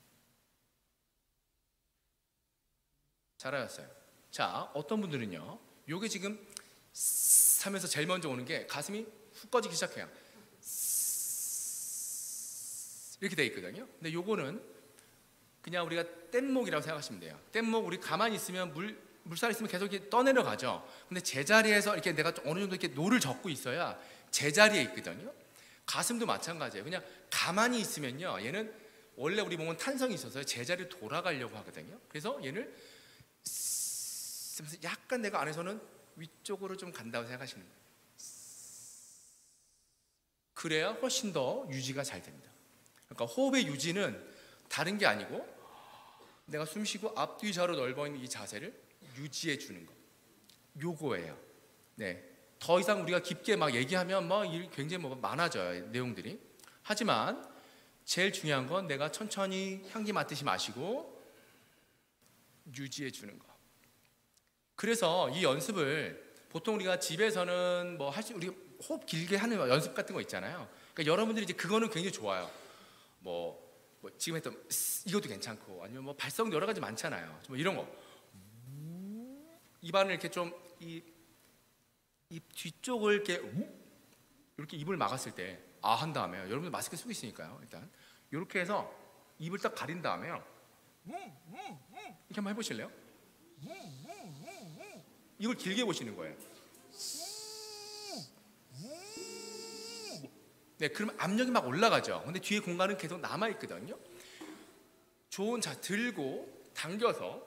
잘하셨어요. 자, 어떤 분들은요, 요게 지금 쓰 하면서 제일 먼저 오는 게 가슴이 훅 꺼지기 시작해요. 이렇게 돼 있거든요. 근데 요거는 그냥 우리가 뗏목이라고 생각하시면 돼요. 뗏목, 우리 가만히 있으면 물 물살 있으면 계속 이렇게 떠내려가죠. 근데 제자리에서 이렇게 내가 어느 정도 이렇게 노를 젓고 있어야 제자리에 있거든요. 가슴도 마찬가지예요. 그냥 가만히 있으면요, 얘는 원래 우리 몸은 탄성이 있어서 제자리로 돌아가려고 하거든요. 그래서 얘를 약간 내가 안에서는 위쪽으로 좀 간다고 생각하시는 거예요. 그래야 훨씬 더 유지가 잘 됩니다. 그러니까 호흡의 유지는 다른 게 아니고 내가 숨 쉬고 앞뒤 좌로 넓어 있는 이 자세를 유지해 주는 거, 요거예요. 네, 더 이상 우리가 깊게 막 얘기하면 막 굉장히 뭐 많아져요, 내용들이. 하지만 제일 중요한 건 내가 천천히 향기 맡듯이 마시고 유지해 주는 거. 그래서 이 연습을 보통 우리가 집에서는 뭐 할 수, 우리 호흡 길게 하는 연습 같은 거 있잖아요. 그러니까 여러분들이 이제 그거는 굉장히 좋아요. 뭐, 뭐 지금 했던 이것도 괜찮고, 아니면 뭐 발성 여러 가지 많잖아요. 뭐 이런 거. 입안을 이렇게 좀 이 입 뒤쪽을 이렇게 이렇게 입을 막았을 때 아 한 다음에 여러분들 마스크 쓰고 있으니까요. 일단 이렇게 해서 입을 딱 가린 다음에요. 이렇게 한번 해보실래요? 이걸 길게 보시는 거예요. 네, 그러면 압력이 막 올라가죠. 근데 뒤에 공간은 계속 남아 있거든요. 좋은, 자, 들고 당겨서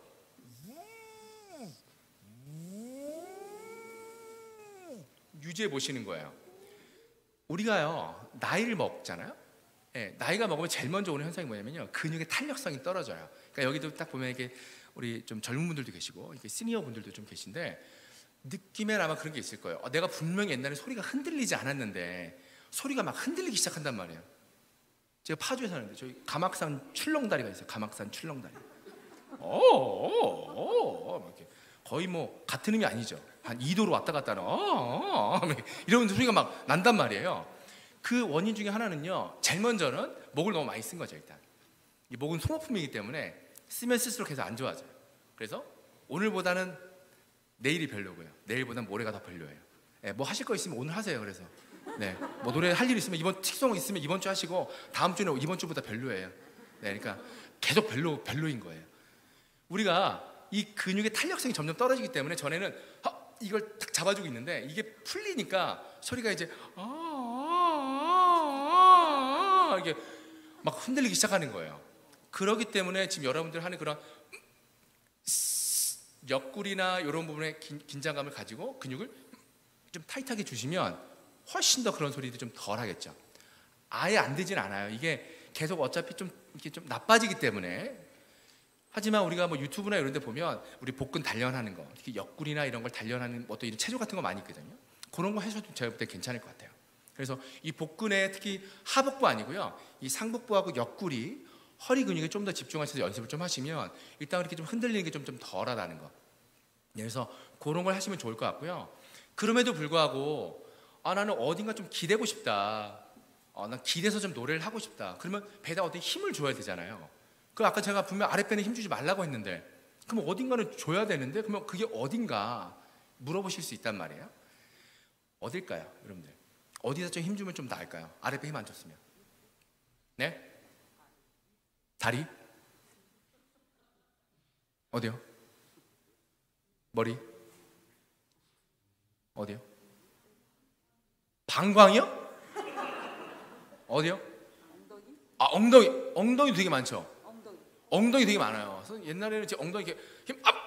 유지해 보시는 거예요. 우리가요, 나이를 먹잖아요. 네, 나이가 먹으면 제일 먼저 오는 현상이 뭐냐면요, 근육의 탄력성이 떨어져요. 그러니까 여기도 딱 보면 이게 우리 좀 젊은 분들도 계시고 이렇게 시니어 분들도 좀 계신데 느낌에 아마 그런 게 있을 거예요. 어, 내가 분명히 옛날에 소리가 흔들리지 않았는데 소리가 막 흔들리기 시작한단 말이에요. 제가 파주에 사는데 저희 가막산 출렁다리가 있어요. 가막산 출렁다리. 어어어 이렇게 거의 뭐 같은 의미 아니죠. 한 이 도로 왔다 갔다 하는 어어 이런 소리가 막 난단 말이에요. 그 원인 중에 하나는요, 제일 먼저는 목을 너무 많이 쓴 거죠. 일단 이 목은 소모품이기 때문에 쓰면 쓸수록 계속 안 좋아져요. 그래서 오늘보다는 내일이 별로고요, 내일보다는 모레가 더 별로예요. 네, 뭐 하실 거 있으면 오늘 하세요. 그래서 네, 뭐 노래 할 일 있으면 이번 특성 있으면 이번 주 하시고 다음 주는 이번 주보다 별로예요. 네, 그러니까 계속 별로 별로인 거예요. 우리가 이 근육의 탄력성이 점점 떨어지기 때문에 전에는 아, 이걸 딱 잡아주고 있는데 이게 풀리니까 소리가 이제 아, 아, 아, 아, 이게 막 흔들리기 시작하는 거예요. 그렇기 때문에 지금 여러분들 하는 그런 옆구리나 이런 부분에 긴, 긴장감을 가지고 근육을 좀 타이트하게 주시면 훨씬 더 그런 소리도 좀 덜 하겠죠. 아예 안 되진 않아요. 이게 계속 어차피 좀 이렇게 좀 나빠지기 때문에. 하지만 우리가 뭐 유튜브나 이런 데 보면 우리 복근 단련하는 거, 특히 옆구리나 이런 걸 단련하는 어떤 이런 체조 같은 거 많이 있거든요. 그런 거 하셔도 제가 볼 때 괜찮을 것 같아요. 그래서 이 복근에 특히 하복부 아니고요, 이 상복부하고 옆구리, 허리 근육에 좀 더 집중하셔서 연습을 좀 하시면 일단 이렇게 좀 흔들리는 게 좀 좀 덜하다는 거. 그래서 그런 걸 하시면 좋을 것 같고요. 그럼에도 불구하고 아, 나는 어딘가 좀 기대고 싶다. 어, 난 기대서 좀 노래를 하고 싶다. 그러면 배에다 어떤 힘을 줘야 되잖아요. 그 아까 제가 분명 아랫배는 힘 주지 말라고 했는데 그럼 어딘가는 줘야 되는데 그러면 그게 어딘가 물어보실 수 있단 말이에요. 어딜까요, 여러분들? 어디다 좀 힘 주면 좀 나을까요? 아랫배 힘 안 줬으면. 네? 다리? 어디요? 머리? 어디요? 방광이요? 어디요? 아, 엉덩이. 엉덩이 되게 많죠? 엉덩이. 엉덩이 되게 많아요. 그래서 옛날에는 제 엉덩이 이렇게 힘 업!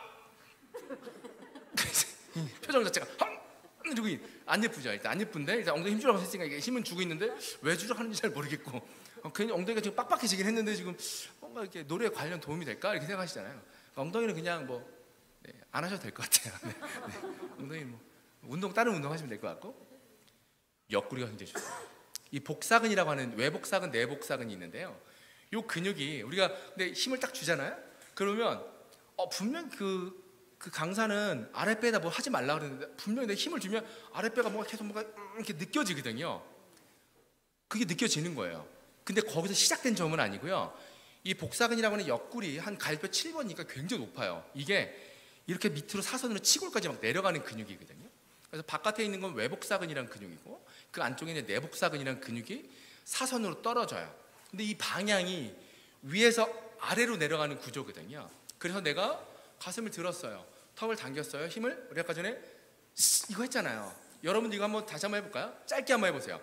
표정 자체가 이러고 안 예쁘죠. 일단 안 예쁜데 일단 엉덩이 힘 주라고 했으니까 이게 힘은 주고 있는데 왜 주라고 하는지 잘 모르겠고 어, 괜히 엉덩이가 지금 빡빡해지긴 했는데 지금 뭔가 이렇게 노래에 관련 도움이 될까 이렇게 생각하시잖아요. 그러니까 엉덩이는 그냥 뭐 네, 안 하셔도 될 것 같아요. 네, 네. 엉덩이 뭐 운동 다른 운동 하시면 될 것 같고 옆구리가 굉장히 좋습니다. 이 복사근이라고 하는 외복사근, 내복사근이 있는데요. 이 근육이 우리가 근데 힘을 딱 주잖아요. 그러면 어, 분명 그 그 강사는 아랫배에다 뭐 하지 말라 그러는데 분명히 내 힘을 주면 아랫배가 뭔가 계속 뭔가 이렇게 느껴지거든요. 그게 느껴지는 거예요. 근데 거기서 시작된 점은 아니고요. 이 복사근이라고 하는 옆구리 한 갈비뼈 칠 번이니까 굉장히 높아요. 이게 이렇게 밑으로 사선으로 치골까지 막 내려가는 근육이거든요. 그래서 바깥에 있는 건 외복사근이라는 근육이고 그 안쪽에 있는 내복사근이라는 근육이 사선으로 떨어져요. 근데 이 방향이 위에서 아래로 내려가는 구조거든요. 그래서 내가 가슴을 들었어요. 턱을 당겼어요. 힘을 우리 아까 전에 이거 했잖아요. 여러분들 이거 한번 다시 한번 해볼까요? 짧게 한번 해보세요.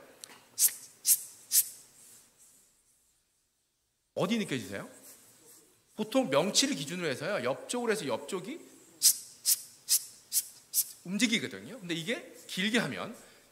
어디 느껴지세요? 보통 명치를 기준으로 해서요. 옆쪽으로 해서 옆쪽이 움직이거든요. 근데 이게 길게 하면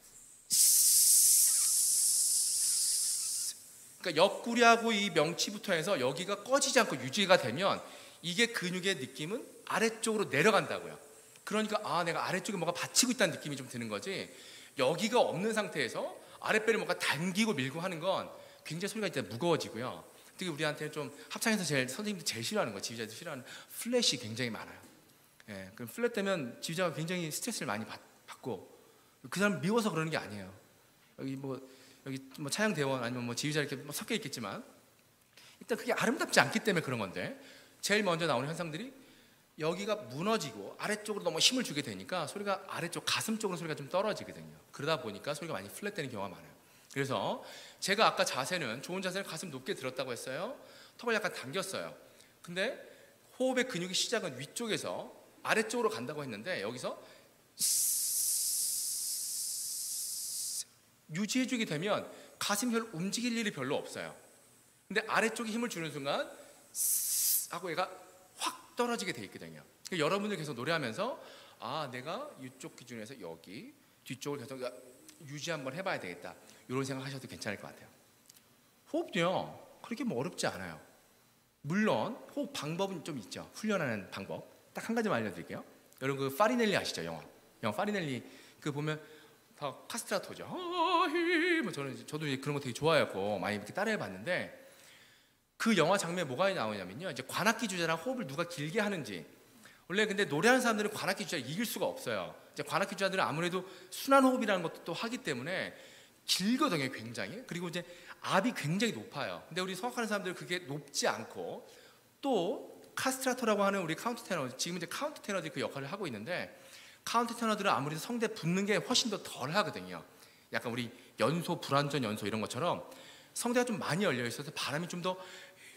그러니까 옆구리하고 이 명치부터 해서 여기가 꺼지지 않고 유지가 되면 이게 근육의 느낌은 아래쪽으로 내려간다고요. 그러니까 아 내가 아래쪽에 뭐가 받치고 있다는 느낌이 좀 드는 거지 여기가 없는 상태에서 아랫배를 뭔가 당기고 밀고 하는 건 굉장히 소리가 일단 무거워지고요. 특히 우리한테는 좀 합창에서 제일 선생님들 제일 싫어하는 거 지휘자들 싫어하는 플랫이 굉장히 많아요. 예, 그럼 플랫 되면 지휘자가 굉장히 스트레스를 많이 받, 받고 그 사람 미워서 그러는 게 아니에요. 여기 뭐 여기 뭐 차양 대원 아니면 뭐 지휘자 이렇게 뭐 섞여 있겠지만 일단 그게 아름답지 않기 때문에 그런 건데 제일 먼저 나오는 현상들이 여기가 무너지고 아래쪽으로 너무 힘을 주게 되니까 소리가 아래쪽 가슴 쪽으로 소리가 좀 떨어지거든요. 그러다 보니까 소리가 많이 플랫되는 경우가 많아요. 그래서 제가 아까 자세는 좋은 자세는 가슴 높게 들었다고 했어요. 턱을 약간 당겼어요. 근데 호흡의 근육의 시작은 위쪽에서 아래쪽으로 간다고 했는데 여기서 유지해주게 되면 가슴이 별로 움직일 일이 별로 없어요. 근데 아래쪽에 힘을 주는 순간 하고 얘가 확 떨어지게 돼 있거든요. 그러니까 여러분들 계속 노래하면서 아 내가 이쪽 기준에서 여기 뒤쪽을 계속 유지 한번 해봐야 되겠다 이런 생각 하셔도 괜찮을 것 같아요. 호흡도요 그렇게 뭐 어렵지 않아요. 물론 호흡 방법은 좀 있죠. 훈련하는 방법 딱 한 가지만 알려드릴게요. 여러분 그 파리넬리 아시죠? 영화 영화 파리넬리 그 보면 다 카스트라토죠. 뭐 저는 저도 이제 그런 거 되게 좋아했고 많이 이렇게 따라해봤는데 그 영화 장면에 뭐가 나오냐면요 이제 관악기 주자랑 호흡을 누가 길게 하는지 원래 근데 노래하는 사람들은 관악기 주자를 이길 수가 없어요. 이제 관악기 주자들은 아무래도 순환 호흡이라는 것도 또 하기 때문에 길거든요 굉장히. 그리고 이제 압이 굉장히 높아요. 근데 우리 성악하는 사람들은 그게 높지 않고 또 카스트라토라고 하는 우리 카운트 테너 지금 이제 카운트 테너들이 그 역할을 하고 있는데 카운트 테너들은 아무래도 성대 붙는 게 훨씬 더 덜 하거든요. 약간 우리 연소 불완전 연소 이런 것처럼 성대가 좀 많이 열려 있어서 바람이 좀 더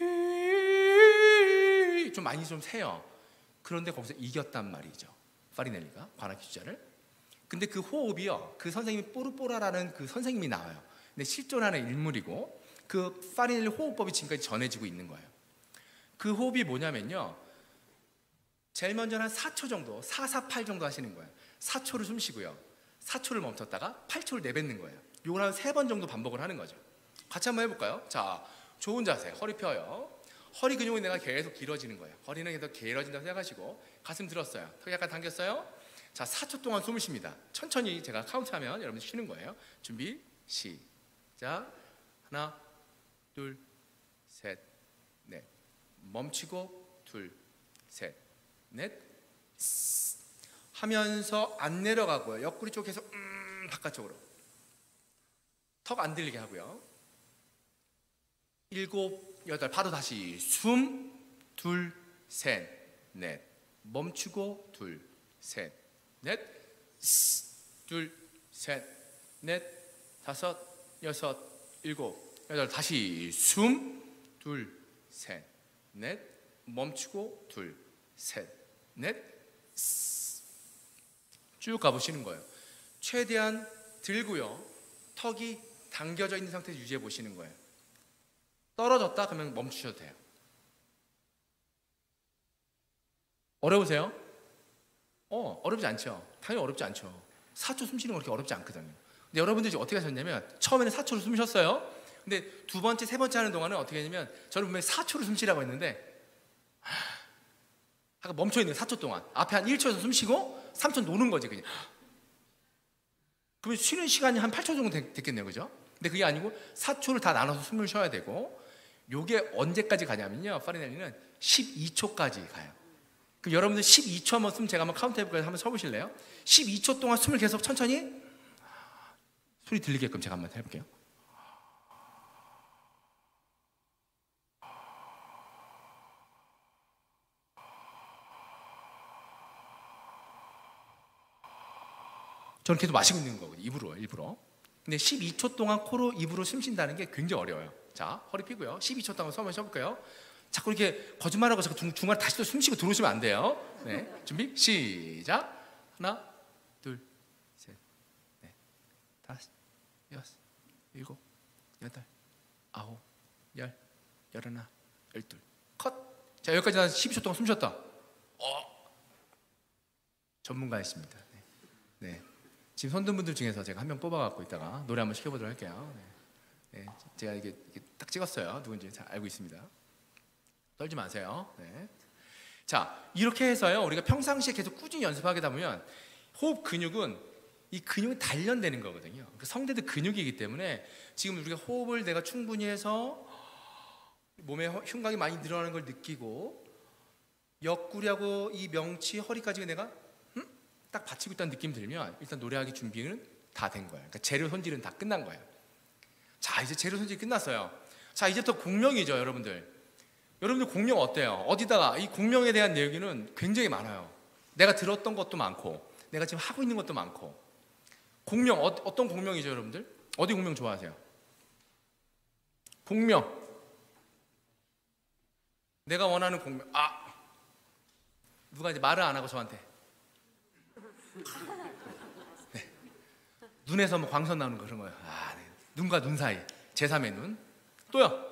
좀 많이 좀 새요. 그런데 거기서 이겼단 말이죠. 파리넬리가 관악기 주자를. 근데 그 호흡이요. 그 선생님이 뽀르뽀라라는 그 선생님이 나와요. 근데 실존하는 인물이고 그 파리넬리 호흡법이 지금까지 전해지고 있는 거예요. 그 호흡이 뭐냐면요. 제일 먼저 한 사 초 정도, 사, 사, 팔 정도 하시는 거예요. 사 초를 숨 쉬고요. 사 초를 멈췄다가 팔 초를 내뱉는 거예요. 이걸 한 세 번 정도 반복을 하는 거죠. 같이 한번 해볼까요? 자, 좋은 자세, 허리 펴요. 허리 근육이 내가 계속 길어지는 거예요. 허리는 계속 길어진다고 생각하시고 가슴 들었어요. 턱 약간 당겼어요. 자, 사 초 동안 숨을 쉽니다. 천천히 제가 카운트하면 여러분 쉬는 거예요. 준비, 시작. 하나, 둘, 셋, 넷. 멈추고 둘, 셋, 넷. 하면서 안 내려가고요. 옆구리 쪽 계속 음, 바깥쪽으로. 턱 안 들리게 하고요. 일곱, 여덟, 바로 다시 숨, 둘, 셋, 넷. 멈추고 둘, 셋, 넷. 둘, 셋, 넷, 다섯, 여섯, 일곱, 여덟. 다시 숨, 둘, 셋, 넷. 멈추고 둘, 셋, 넷. 쭉 가보시는 거예요. 최대한 들고요. 턱이 당겨져 있는 상태에서 유지해 보시는 거예요. 떨어졌다 그러면 멈추셔도 돼요. 어려우세요? 어, 어렵지 않죠? 당연히 어렵지 않죠. 사 초 숨 쉬는 거 그렇게 어렵지 않거든요. 근데 여러분들이 어떻게 하셨냐면 처음에는 사 초를 숨 쉬었어요. 근데 두 번째, 세 번째 하는 동안은 어떻게 했냐면 저는 분명히 사 초를 숨 쉬라고 했는데 아까 멈춰 있는 사 초 동안 앞에 한 일 초에서 숨 쉬고 삼 초 노는 거지 그냥. 그러면 쉬는 시간이 한 팔 초 정도 됐, 됐겠네요, 그죠? 근데 그게 아니고 사 초를 다 나눠서 숨을 쉬어야 되고 요게 언제까지 가냐면요 파리넬리는 십이 초까지 가요. 그럼 여러분들 십이 초 한번 숨 제가 한번 카운트 해볼까요? 한번 서보실래요? 십이 초 동안 숨을 계속 천천히 소리 들리게끔 제가 한번 해볼게요. 저는 계속 마시고 있는 거거든요. 입으로, 일부러. 근데 십이 초 동안 코로 입으로 숨 쉰다는 게 굉장히 어려워요. 자, 허리 펴고요. 십이 초 동안 숨을 쉬어볼까요? 자꾸 이렇게 거짓말하고 자꾸 중, 중간에 다시 또 숨 쉬고 들어오시면 안 돼요. 네, 준비 시작. 하나, 둘, 셋, 넷, 다섯, 여섯, 일곱, 여덟, 아홉, 열, 열하나, 열둘. 컷. 자, 여기까지 한 십이 초 동안 숨 쉬었다. 어, 전문가이십니다. 네. 네. 지금 손든 분들 중에서 제가 한 명 뽑아갖고 있다가 노래 한번 시켜보도록 할게요. 네. 네. 제가 이게, 이게 딱 찍었어요. 누군지 잘 알고 있습니다. 떨지 마세요. 네. 자, 이렇게 해서요, 우리가 평상시에 계속 꾸준히 연습하게 되면 호흡 근육은 이 근육이 단련되는 거거든요. 성대도 근육이기 때문에 지금 우리가 호흡을 내가 충분히 해서 몸에 흉곽이 많이 늘어나는 걸 느끼고 옆구리하고 이 명치, 허리까지 내가 음? 딱 받치고 있다는 느낌 들면 일단 노래하기 준비는 다 된 거예요. 그러니까 재료 손질은 다 끝난 거예요. 자, 이제 재료 손질 끝났어요. 자, 이제부터 공명이죠, 여러분들. 여러분들 공명 어때요? 어디다가 이 공명에 대한 얘기는 굉장히 많아요. 내가 들었던 것도 많고 내가 지금 하고 있는 것도 많고. 공명 어, 어떤 공명이죠, 여러분들? 어디 공명 좋아하세요? 공명. 내가 원하는 공명. 아, 누가 이제 말을 안 하고 저한테. 네. 눈에서 뭐 광선 나오는 거 그런 거예요. 아, 네. 눈과 눈 사이. 제삼의 눈. 또요.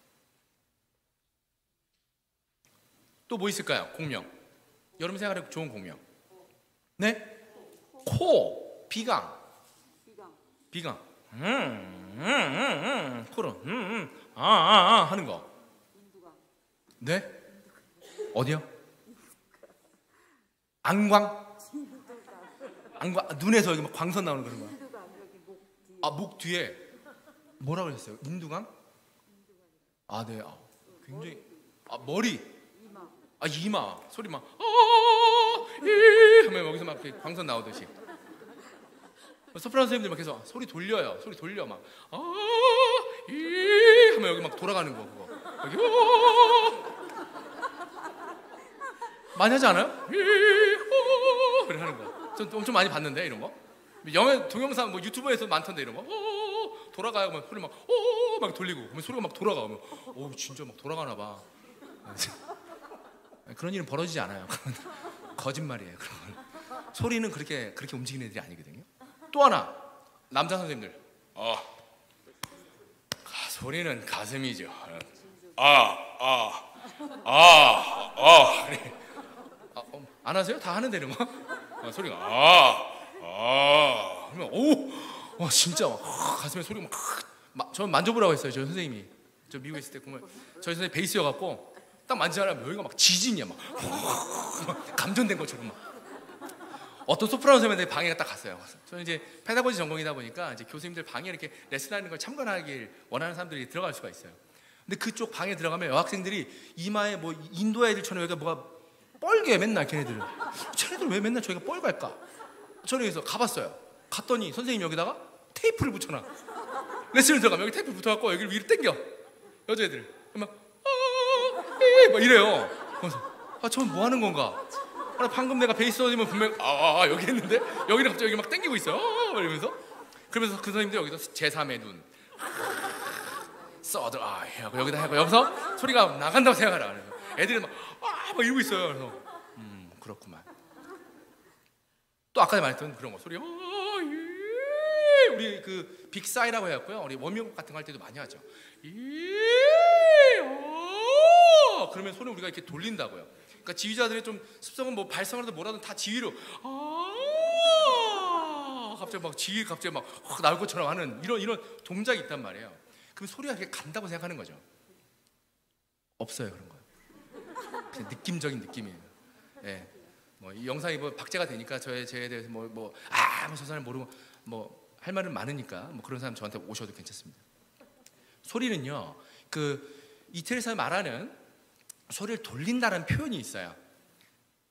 또 뭐 있을까요? 공명. 여러분 생활에 좋은 공명. 네? 코. 비강. 비강. 음, 음, 음, 음. 코로 음, 음. 아, 아, 아 하는 거. 네? 어디요? 안광. 안광. 눈에서 여기 막 광선 나오는 그런 거. 아, 목 뒤에. 뭐라고 그랬어요? 인두강? 아, 네. 아, 굉장히. 아, 머리. 아, 이마. 소리 막 아, 이 하면 여기서 막 광선 나오듯이. 소프라노 선생님들 막 계속 소리 돌려요. 소리 돌려 막 아, 이 하면 여기 막 돌아가는 거 그거. 여기 오 많이 하지 않아요? 이 그래 하는 거. 좀 엄청 많이 봤는데 이런 거. 영화 동영상 뭐 유튜브에서 많던데 이런 거. 오, 돌아가요. 막 소리 막오 막 돌리고. 그러면 소리가 막 돌아가. 오, 진짜 막 돌아가나 봐. 그런 일은 벌어지지 않아요. 거짓말이에요. 그런 걸. 소리는 그렇게 그렇게 움직이는 애들이 아니거든요. 또 하나 남자 선생님들. 아, 아 소리는 가슴이죠. 아, 아, 아, 아. 아 어, 안 하세요? 다 하는데 이런 거. 아, 소리가 아, 아. 그러면 오, 와 진짜 막, 아, 가슴에 소리가 막. 저 만져보라고 했어요. 저희 선생님이. 저 미국에 있을 때 정말 저희 선생님 베이스여갖고. 딱 만지자면 여기가 막 지진이야 막, 막 감전된 것처럼 막. 어떤 소프라노 선생님한테 방에 딱 갔어요. 저는 이제 페다고지 전공이다 보니까 이제 교수님들 방에 이렇게 레슨하는 걸 참관하길 원하는 사람들이 들어갈 수가 있어요. 근데 그쪽 방에 들어가면 여학생들이 이마에 뭐 인도 애들처럼 여기가 뭐가 뻘게 맨날 걔네들은. 쟤네들 왜 맨날 저희가 뻘갈까? 저는 여기서 가봤어요. 갔더니 선생님 여기다가 테이프를 붙여놔. 레슨을 들어가면 여기 테이프 붙어갖고 여기를 위로 당겨. 여자애들 막 막 이래요. 그래서 아, 저는 뭐 하는 건가? 아, 방금 내가 베이스 넣으면 분명 아, 아 여기 했는데 여기는 갑자기 여기 막 당기고 있어요. 아, 이러면서 그러면서 그 선생님들 여기서 제삼의 눈, 서드 아이 여기다 하고 여기서 소리가 나간다고 생각하라. 그래서 애들이 막 아, 막 이러고 있어요. 그래서 음 그렇구만. 또 아까 말했던 그런 거 소리. 어, 예. 우리 그 빅사이라고 해갖고요. 우리 원명 같은 거 할 때도 많이 하죠. 예. 어. 그러면 손을 우리가 이렇게 돌린다고요. 그러니까 지휘자들의 좀 습성은 뭐 발성하든 뭐라든 다 지휘로 아 갑자기 막 지휘 갑자기 막 나올 것처럼 하는 이런 이런 동작이 있단 말이에요. 그럼 소리가 이렇게 간다고 생각하는 거죠. 없어요 그런 거. 그냥 느낌적인 느낌이에요. 예. 뭐 이 영상이 뭐 박제가 되니까 저에 저에 대해서 뭐 뭐 아 뭐 저 사람 모르고 뭐 할 말은 많으니까 뭐 그런 사람 저한테 오셔도 괜찮습니다. 소리는요 그 이태리에서 말하는 소리를 돌린다는 표현이 있어요.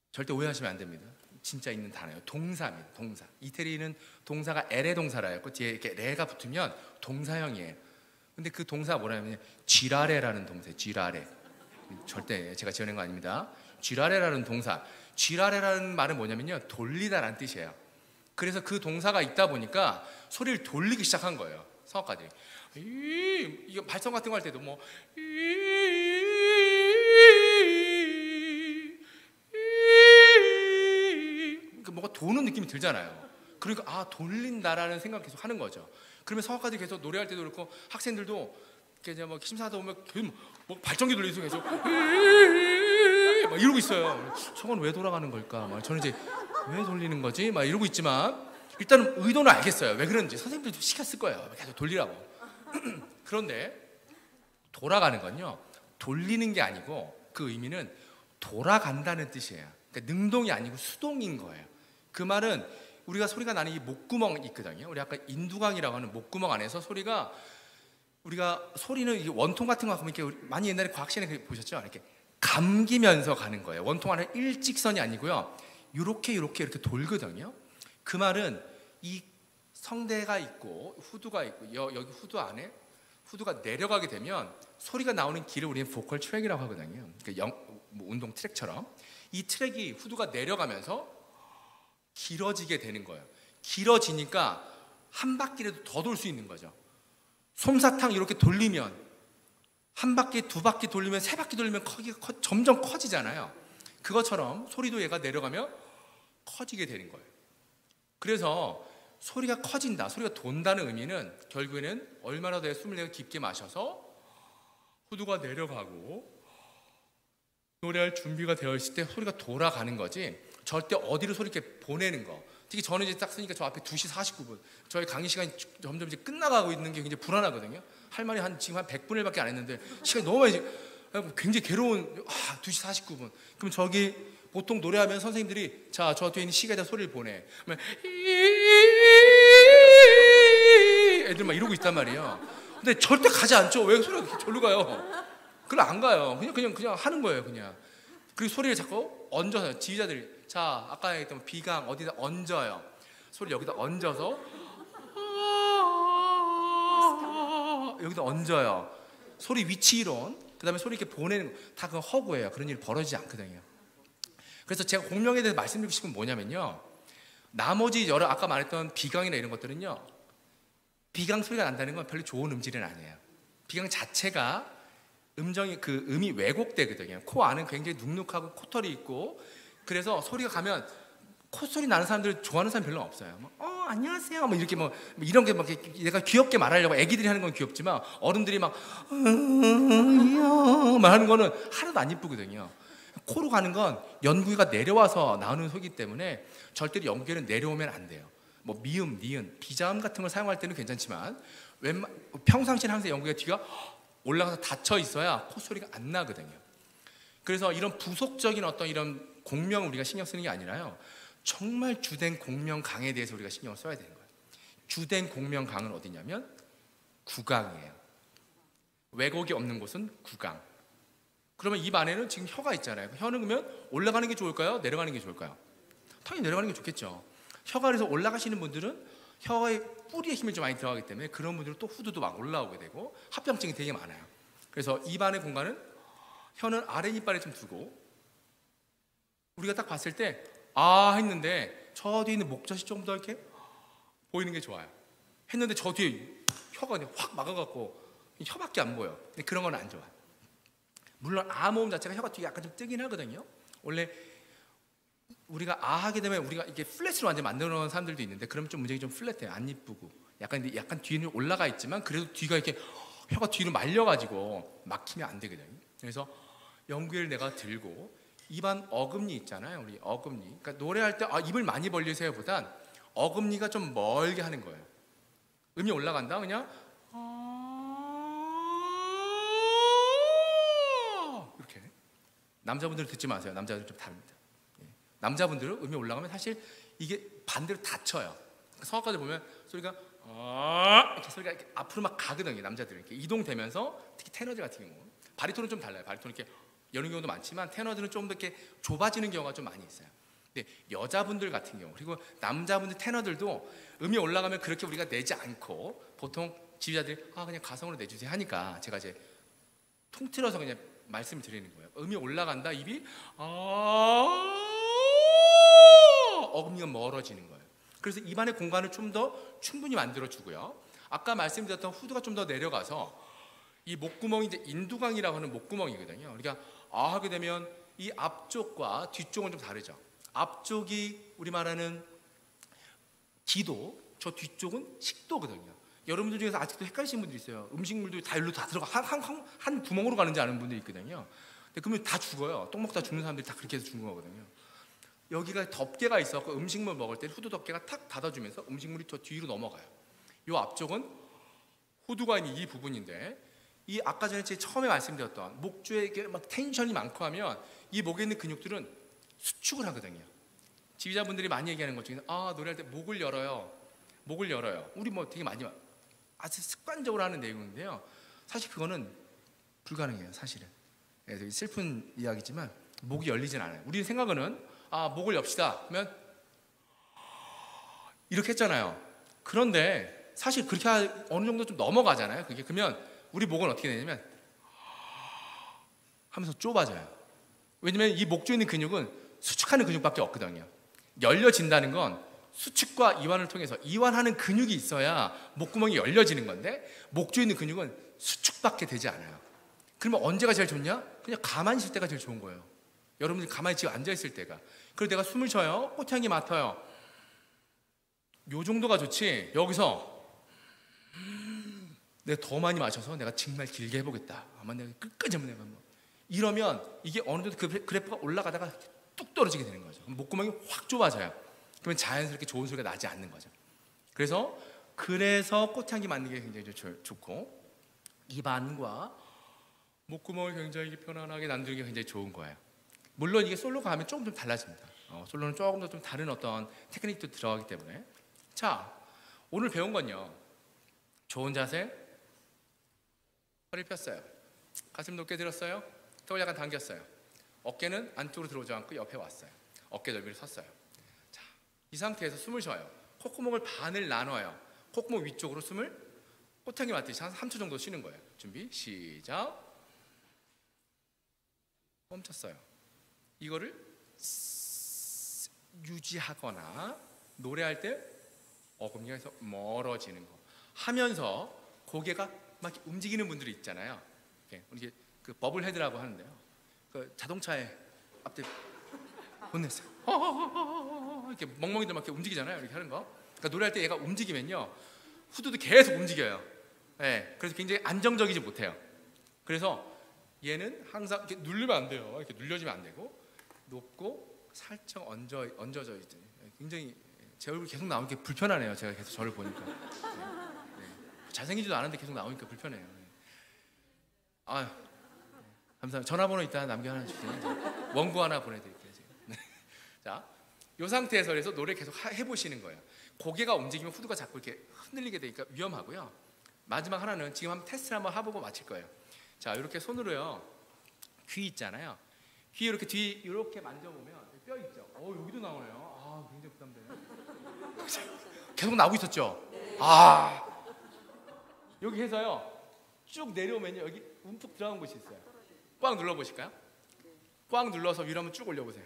절대 오해하시면 안 됩니다. 진짜 있는 단어예요. 동사입니다. 동사. 이태리는 동사가 에레 동사라였고 뒤에 이렇게 레가 붙으면 동사형이에요. 근데 그 동사가 뭐냐면 쥐라레라는 동사예요. 쥐라레. 절대 제가 지어낸 거 아닙니다. 쥐라레라는 동사. 쥐라레라는 말은 뭐냐면요, 돌리다라는 뜻이에요. 그래서 그 동사가 있다 보니까 소리를 돌리기 시작한 거예요. 성악가들이. 이거 발성 같은 거 할 때도 뭐 뭐가 도는 느낌이 들잖아요. 그러니까 아, 돌린다라는 생각 계속 하는 거죠. 그러면 성악가들이 계속 노래할 때도 그렇고 학생들도 이제 뭐 심사하다 보면 계속 뭐 발전기 돌리면서 계속 막 이러고 있어요. 저건 왜 돌아가는 걸까? 막 저는 이제 왜 돌리는 거지? 막 이러고 있지만 일단은 의도는 알겠어요. 왜 그런지 선생님들도 시켰을 거예요. 계속 돌리라고. 그런데 돌아가는 건요, 돌리는 게 아니고 그 의미는 돌아간다는 뜻이에요. 그러니까 능동이 아니고 수동인 거예요. 그 말은 우리가 소리가 나는 이 목구멍이 있거든요. 우리 아까 인두강이라고 하는 목구멍 안에서 소리가, 우리가 소리는 이게 원통 같은 거 보면 이렇게 많이 옛날에 과학 시간에 보셨죠? 이렇게 감기면서 가는 거예요. 원통 안에 일직선이 아니고요, 이렇게 이렇게 이렇게 돌거든요. 그 말은 이 성대가 있고 후두가 있고 여, 여기 후두 안에 후두가 내려가게 되면 소리가 나오는 길을 우리는 보컬 트랙이라고 하거든요. 그러니까 영, 뭐 운동 트랙처럼 이 트랙이 후두가 내려가면서 길어지게 되는 거예요. 길어지니까 한 바퀴라도 더 돌 수 있는 거죠. 솜사탕 이렇게 돌리면 한 바퀴, 두 바퀴 돌리면, 세 바퀴 돌리면 커기가 커, 점점 커지잖아요. 그것처럼 소리도 얘가 내려가면 커지게 되는 거예요. 그래서 소리가 커진다, 소리가 돈다는 의미는 결국에는 얼마나 더 숨을 내가 깊게 마셔서 후두가 내려가고 노래할 준비가 되어 있을 때 소리가 돌아가는 거지, 절대 어디로 소리 이렇게 보내는 거. 특히 저는 이제 딱 쓰니까 저 앞에 두 시 사십구 분, 저희 강의 시간이 점점 이제 끝나가고 있는 게 굉장히 불안하거든요. 할 말이 한 지금 한 백 분일밖에 안 했는데 시간이 너무 많이, 굉장히 괴로운. 아, 두 시 사십구 분. 그럼 저기 보통 노래하면 선생님들이 자, 저 뒤에 있는 시계에다 소리를 보내. 그러면 애들 막 이러고 있단 말이에요. 근데 절대 가지 않죠. 왜 소리가 이렇게 절로 가요? 그걸 안 가요. 그냥 그냥 그냥 하는 거예요, 그냥. 그리고 소리를 자꾸 얹어서 지휘자들이, 자, 아까 했던 비강 어디다 얹어요. 소리 여기다 얹어서 여기다 얹어요. 소리 위치 이론, 그 다음에 소리 이렇게 보내는 거, 다 그건 허구예요. 그런 일이 벌어지지 않거든요. 그래서 제가 공명에 대해서 말씀드리고 싶은 건 뭐냐면요, 나머지 여러 아까 말했던 비강이나 이런 것들은요, 비강 소리가 난다는 건 별로 좋은 음질은 아니에요. 비강 자체가 음정이 그 음이 왜곡되거든요. 코 안은 굉장히 눅눅하고 코털이 있고, 그래서 소리가 가면 콧소리 나는 사람들 좋아하는 사람 별로 없어요. 뭐, 어 안녕하세요 뭐 이렇게 뭐 이런 게 막 내가 귀엽게 말하려고 애기들이 하는 건 귀엽지만 어른들이 막 막 하는 거는 하나도 안 이쁘거든요. 코로 가는 건 연구가 내려와서 나오는 소리이기 때문에 절대로 연구는 내려오면 안 돼요. 뭐 미음, 니은, 비자음 같은 걸 사용할 때는 괜찮지만 웬만, 평상시는 항상 연구가 뒤가 올라가서 닫혀 있어야 콧소리가 안 나거든요. 그래서 이런 부속적인 어떤 이런 공명을 우리가 신경 쓰는 게 아니라요, 정말 주된 공명강에 대해서 우리가 신경을 써야 되는 거예요. 주된 공명강은 어디냐면 구강이에요. 왜곡이 없는 곳은 구강. 그러면 입 안에는 지금 혀가 있잖아요. 혀는 그러면 올라가는 게 좋을까요? 내려가는 게 좋을까요? 당연히 내려가는 게 좋겠죠. 혀가 그래서 올라가시는 분들은 혀의 뿌리에 힘이 좀 많이 들어가기 때문에 그런 분들은 또 후두도 막 올라오게 되고 합병증이 되게 많아요. 그래서 입 안의 공간은 혀는 아랫이빨에 좀 두고, 우리가 딱 봤을 때 아 했는데 저 뒤에 있는 목젖이 좀 더 이렇게 보이는 게 좋아요. 했는데 저 뒤에 혀가 그냥 확 막아갖고 혀밖에 안 보여. 근데 그런 건 안 좋아. 물론 아 모음 자체가 혀가 뒤에 약간 좀 뜨긴 하거든요. 원래 우리가 아 하게 되면 우리가 이게 플랫으로 완전 만들어 놓은 사람들도 있는데 그러면 좀 문제가 좀 플랫해요. 안 이쁘고 약간 약간 뒤는 올라가 있지만 그래도 뒤가 이렇게 혀가 뒤로 말려가지고 막히면 안 되거든요. 그래서 연구를 내가 들고 입안 어금니 있잖아요. 우리 어금니. 그러니까 노래할 때 아, 입을 많이 벌리세요보단 어금니가 좀 멀게 하는 거예요. 음이 올라간다 그냥 이렇게. 남자분들 듣지 마세요. 남자들 좀 다릅니다. 남자분들은 음이 올라가면 사실 이게 반대로 닫혀요. 성악가들 보면 소리가 아 이렇게 소리가 이렇게 앞으로 막 가거든요. 남자들은 이렇게 이동되면서 특히 테너들 같은 경우, 바리톤은 좀 달라요. 바리톤은 이렇게 이런 경우도 많지만 테너들은 좀 더 이렇게 좁아지는 경우가 좀 많이 있어요. 근데 여자분들 같은 경우 그리고 남자분들 테너들도 음이 올라가면 그렇게 우리가 내지 않고 보통 지휘자들이 아 그냥 가성으로 내주세요 하니까 제가 이제 통틀어서 그냥 말씀을 드리는 거예요. 음이 올라간다 입이 아 어금니가 멀어지는 거예요. 그래서 입안의 공간을 좀 더 충분히 만들어 주고요. 아까 말씀드렸던 후두가 좀 더 내려가서 이 목구멍이 이제 인두강이라고 하는 목구멍이거든요. 그러니까 아 하게 되면 이 앞쪽과 뒤쪽은 좀 다르죠. 앞쪽이 우리 말하는 기도, 저 뒤쪽은 식도거든요. 여러분들 중에서 아직도 헷갈리시는 분들이 있어요. 음식물도 다 일로 다 들어가 한, 한, 한, 한 구멍으로 가는지 아는 분들이 있거든요. 근데 그러면 다 죽어요. 똥 먹다 죽는 사람들이 다 그렇게 해서 죽는 거거든요. 여기가 덮개가 있어서 음식물 먹을 때 후두 덮개가 탁 닫아주면서 음식물이 저 뒤로 넘어가요. 이 앞쪽은 후두가 있는 이 부분인데 이 아까 전에 제가 처음에 말씀드렸던 목주에 이렇게 막 텐션이 많고 하면 이 목에 있는 근육들은 수축을 하거든요. 지휘자분들이 많이 얘기하는 것 중에 아 노래할 때 목을 열어요. 목을 열어요. 우리 뭐 되게 많이 아주 습관적으로 하는 내용인데요. 사실 그거는 불가능해요. 사실은 네, 슬픈 이야기지만 목이 열리진 않아요. 우리 생각은 아 목을 엽시다 하면 이렇게 했잖아요. 그런데 사실 그렇게 어느 정도 좀 넘어가잖아요. 그게 그러면 우리 목은 어떻게 되냐면 하면서 좁아져요. 왜냐면 이 목주에 있는 근육은 수축하는 근육밖에 없거든요. 열려진다는 건 수축과 이완을 통해서 이완하는 근육이 있어야 목구멍이 열려지는 건데 목주에 있는 근육은 수축밖에 되지 않아요. 그러면 언제가 제일 좋냐? 그냥 가만히 있을 때가 제일 좋은 거예요. 여러분들이 가만히 지금 앉아있을 때가. 그리고 내가 숨을 쉬어요. 꽃향기 맡아요. 요 정도가 좋지 여기서 내가 더 많이 마셔서 내가 정말 길게 해보겠다. 아마 내가 끝까지 한번 내가 뭐 이러면 이게 어느 정도 그 그래프가 올라가다가 뚝 떨어지게 되는 거죠. 목구멍이 확 좁아져요. 그러면 자연스럽게 좋은 소리가 나지 않는 거죠. 그래서 그래서 꽃향기 맡는 게 굉장히 좋, 좋고 입안과 목구멍을 굉장히 편안하게 만들기 굉장히 좋은 거예요. 물론 이게 솔로가 하면 조금 좀 달라집니다. 어, 솔로는 조금 더 좀 다른 어떤 테크닉도 들어가기 때문에 자 오늘 배운 건요. 좋은 자세 허리 폈어요. 가슴 높게 들었어요. 턱을 약간 당겼어요. 어깨는 안쪽으로 들어오지 않고 옆에 왔어요. 어깨 넓이로 섰어요. 자, 이 상태에서 숨을 쉬어요. 콧구멍을 반을 나눠요. 콧구멍 위쪽으로 숨을 꽃향기 맡듯이 한 삼 초 정도 쉬는 거예요. 준비 시작. 멈췄어요. 이거를 유지하거나 노래할 때 어금니가 멀어지는 거 하면서 고개가 막 움직이는 분들이 있잖아요. 이렇게 그 버블 헤드라고 하는데요. 그 자동차에 앞뒤 혼냈어요. 이렇게 멍멍이들 막 이렇게 움직이잖아요. 이렇게 하는 거. 그러니까 노래할 때 얘가 움직이면요, 후두도 계속 움직여요. 네, 그래서 굉장히 안정적이지 못해요. 그래서 얘는 항상 이렇게 누르면 안 돼요. 이렇게 눌려지면 안 되고 높고 살짝 얹어 얹어져 있죠. 굉장히 제 얼굴 계속 나오니까 불편하네요. 제가 계속 저를 보니까. 네. 네. 잘생기지도 않은데 계속 나오니까 불편해요. 네. 아유, 감사합니다. 전화번호 이따 남겨 하나 주세요. 원고 하나 보내드릴게요. 네. 자, 이 상태에서 그래서 노래 계속 하, 해보시는 거예요. 고개가 움직이면 후두가 자꾸 이렇게 흔들리게 되니까 위험하고요. 마지막 하나는 지금 한번 테스트를 한번 해보고 마칠 거예요. 자, 이렇게 손으로요, 귀 있잖아요. 귀 이렇게 뒤 이렇게 만져보면 뼈 있죠. 어, 여기도 나오네요. 아, 굉장히 부담되네요. 계속 나오고 있었죠. 아, 여기 해서요 쭉 내려오면요 여기 움푹 들어간 곳이 있어요. 꽉 눌러 보실까요? 꽉 눌러서 위로 한번 쭉 올려보세요.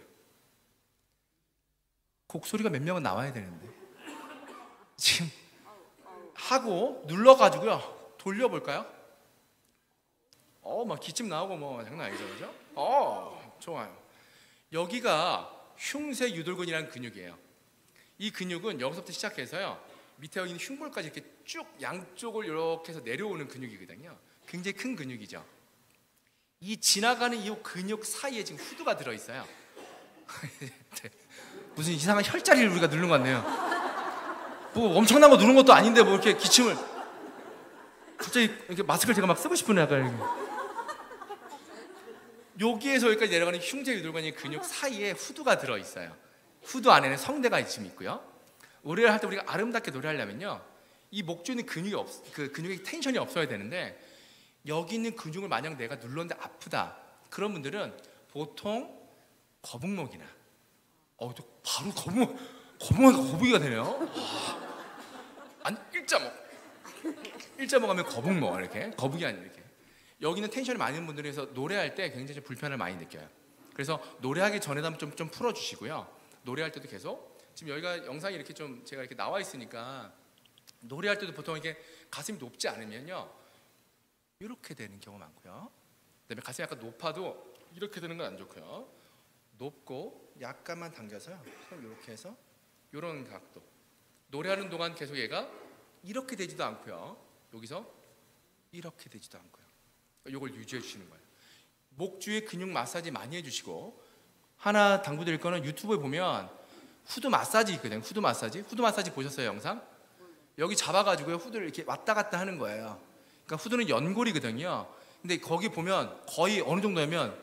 곡소리가 몇 명은 나와야 되는데 지금 하고 눌러가지고요 돌려볼까요? 어, 막 기침 나오고 뭐 장난 아니죠, 그죠? 어, 좋아요. 여기가 흉쇄 유돌근이라는 근육이에요. 이 근육은 여기서부터 시작해서요 밑에 여기 있는 흉골까지 이렇게 쭉 양쪽을 이렇게 해서 내려오는 근육이거든요. 굉장히 큰 근육이죠. 이 지나가는 이 근육 사이에 지금 후두가 들어있어요. 무슨 이상한 혈자리를 우리가 누른 것 같네요. 뭐 엄청난 거 누른 것도 아닌데 뭐 이렇게 기침을 갑자기 이렇게 마스크를 제가 막 쓰고 싶은 약간 여기에서 여기까지 내려가는 흉쇄 유돌근의 근육 사이에 후두가 들어있어요. 후두 안에는 성대가 지금 있고요. 노래를 할 때 우리가 아름답게 노래하려면요 이 목주에 있는 근육이 없, 그 근육에 텐션이 없어야 되는데 여기 있는 근육을 만약 내가 눌렀는데 아프다 그런 분들은 보통 거북목이나 어, 또 바로 거북목 거북목이 거북이가 되네요. 아니 일자목 일자목 하면 거북목 이렇게 거북이 아니 이렇게 여기는 텐션이 많은 분들에서 노래할 때 굉장히 좀 불편을 많이 느껴요. 그래서 노래하기 전에도 좀, 좀 풀어주시고요. 노래할 때도 계속 지금 여기가 영상이 이렇게 좀 제가 이렇게 나와 있으니까 노래할 때도 보통 이렇게 가슴이 높지 않으면요 이렇게 되는 경우가 많고요. 그다음에 가슴이 약간 높아도 이렇게 되는 건 안 좋고요. 높고 약간만 당겨서요. 손 이렇게 해서 이런 각도. 노래하는 동안 계속 얘가 이렇게 되지도 않고요. 여기서 이렇게 되지도 않고요. 이걸 유지해 주시는 거예요. 목 주위 근육 마사지 많이 해주시고 하나 당부드릴 거는 유튜브에 보면 후드 마사지 있거든요. 후드 마사지. 후드 마사지 보셨어요 영상? 여기 잡아가지고요 후드를 이렇게 왔다 갔다 하는 거예요. 그러니까 후드는 연골이거든요. 근데 거기 보면 거의 어느 정도냐면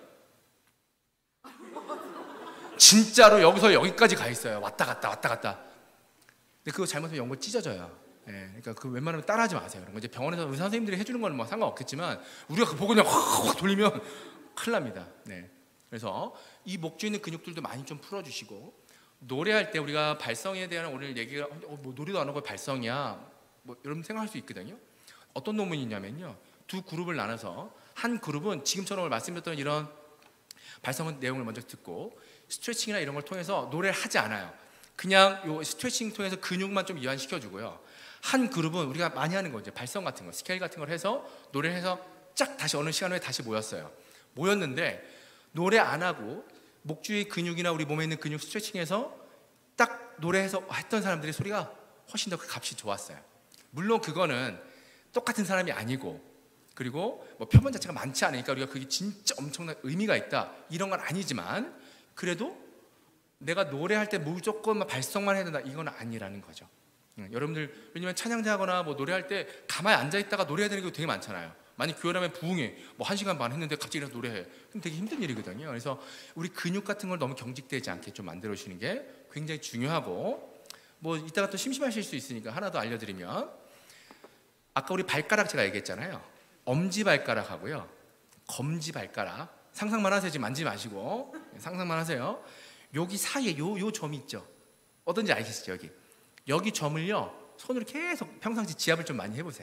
진짜로 여기서 여기까지 가 있어요. 왔다 갔다 왔다 갔다. 근데 그거 잘못하면 연골 찢어져요. 예, 그러니까 그 웬만하면 따라하지 마세요. 그런 거 이제 병원에서 의사 선생님들이 해주는 건 뭐 상관없겠지만 우리가 그 보고 그냥 확 돌리면 큰일 납니다. 네. 그래서 이 목 주위 있는 근육들도 많이 좀 풀어주시고 노래할 때 우리가 발성에 대한 오늘 얘기가 어, 뭐 노래도 안 하고 발성이야 뭐 여러분 생각할 수 있거든요. 어떤 논문이 있냐면요 두 그룹을 나눠서 한 그룹은 지금처럼 말씀드렸던 이런 발성 내용을 먼저 듣고 스트레칭이나 이런 걸 통해서 노래를 하지 않아요. 그냥 요 스트레칭 통해서 근육만 좀 이완시켜주고요. 한 그룹은 우리가 많이 하는 거 이제 발성 같은 거 스케일 같은 걸 해서 노래를 해서 쫙 다시 어느 시간 후에 다시 모였어요. 모였는데 노래 안 하고 목 주위 근육이나 우리 몸에 있는 근육 스트레칭해서 딱 노래해서 했던 사람들의 소리가 훨씬 더 그 값이 좋았어요. 물론 그거는 똑같은 사람이 아니고 그리고 뭐 표본 자체가 많지 않으니까 우리가 그게 진짜 엄청난 의미가 있다 이런 건 아니지만 그래도 내가 노래할 때 무조건 발성만 해야 된다 이건 아니라는 거죠. 응, 여러분들 왜냐면 찬양대하거나 뭐 노래할 때 가만히 앉아 있다가 노래해야 되는 게 되게 많잖아요. 만약 교회라면 부흥회 뭐 한 시간 반 했는데 갑자기 일어나서 노래해 그럼 되게 힘든 일이거든요. 그래서 우리 근육 같은 걸 너무 경직되지 않게 좀 만들어 주시는 게 굉장히 중요하고 뭐 이따가 또 심심하실 수 있으니까 하나 더 알려드리면 아까 우리 발가락 제가 얘기했잖아요. 엄지발가락하고요 검지발가락 상상만 하세요. 지금 만지지 마시고 상상만 하세요. 여기 사이에 요, 요 점이 있죠. 어떤지 알겠죠? 여기 여기 점을요 손으로 계속 평상시 지압을 좀 많이 해보세요.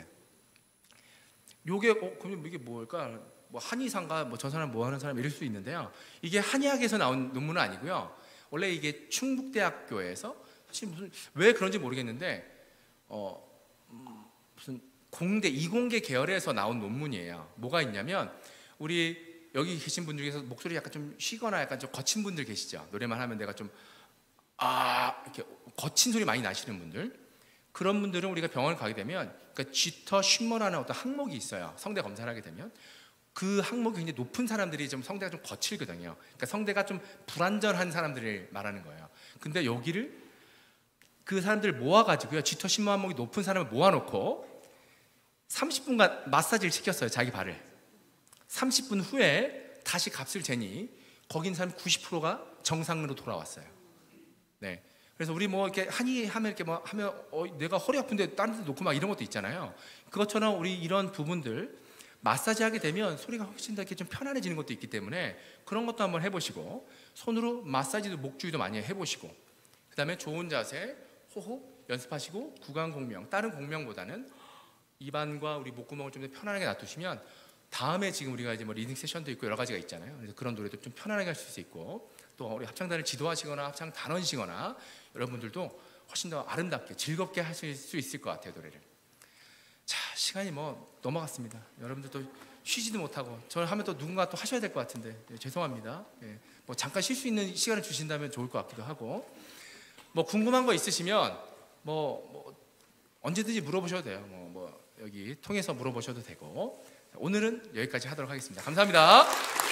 요게 어 그럼 이게 뭘까? 뭐 한의사인가 뭐 저 사람 뭐 하는 사람 이럴 수 있는데요. 이게 한의학에서 나온 논문은 아니고요. 원래 이게 충북대학교에서 사실 무슨 왜 그런지 모르겠는데 어 음, 무슨 공대 이공계 계열에서 나온 논문이에요. 뭐가 있냐면 우리 여기 계신 분들 중에서 목소리 약간 좀 쉬거나 약간 좀 거친 분들 계시죠. 노래만 하면 내가 좀 아 이렇게 거친 소리 많이 나시는 분들 그런 분들은 우리가 병원을 가게 되면 그러니까 쥐터 쉼머라는 어떤 항목이 있어요. 성대 검사를 하게 되면 그 항목이 굉장히 높은 사람들이 좀 성대가 좀 거칠거든요. 그러니까 성대가 좀 불안전한 사람들을 말하는 거예요. 근데 여기를 그 사람들 모아가지고요 쥐터 쉼머 항목이 높은 사람을 모아놓고 삼십 분간 마사지를 시켰어요. 자기 발을 삼십 분 후에 다시 값을 재니 거기 있는 사람 구십 퍼센트가 정상으로 돌아왔어요. 네. 그래서 우리 뭐 이렇게 한의 하면 이렇게 뭐 하면 어, 내가 허리 아픈데 다른 데 놓고 막 이런 것도 있잖아요. 그것처럼 우리 이런 부분들 마사지 하게 되면 소리가 훨씬 더 이렇게 좀 편안해지는 것도 있기 때문에 그런 것도 한번 해보시고 손으로 마사지도 목 주위도 많이 해보시고 그다음에 좋은 자세, 호흡 연습하시고 구강 공명 다른 공명보다는 입안과 우리 목구멍을 좀 더 편안하게 놔두시면 다음에 지금 우리가 이제 뭐 리딩 세션도 있고 여러 가지가 있잖아요. 그래서 그런 노래도 좀 편안하게 할 수 있고 또 우리 합창단을 지도하시거나 합창 단원이시거나 여러분들도 훨씬 더 아름답게 즐겁게 하실 수 있을 것 같아요. 노래를. 자 시간이 뭐 넘어갔습니다. 여러분들도 쉬지도 못하고 저를 하면 또 누군가 또 하셔야 될 것 같은데 네, 죄송합니다. 네, 뭐 잠깐 쉴 수 있는 시간을 주신다면 좋을 것 같기도 하고 뭐 궁금한 거 있으시면 뭐, 뭐 언제든지 물어보셔도 돼요. 뭐, 뭐 여기 통해서 물어보셔도 되고 오늘은 여기까지 하도록 하겠습니다. 감사합니다.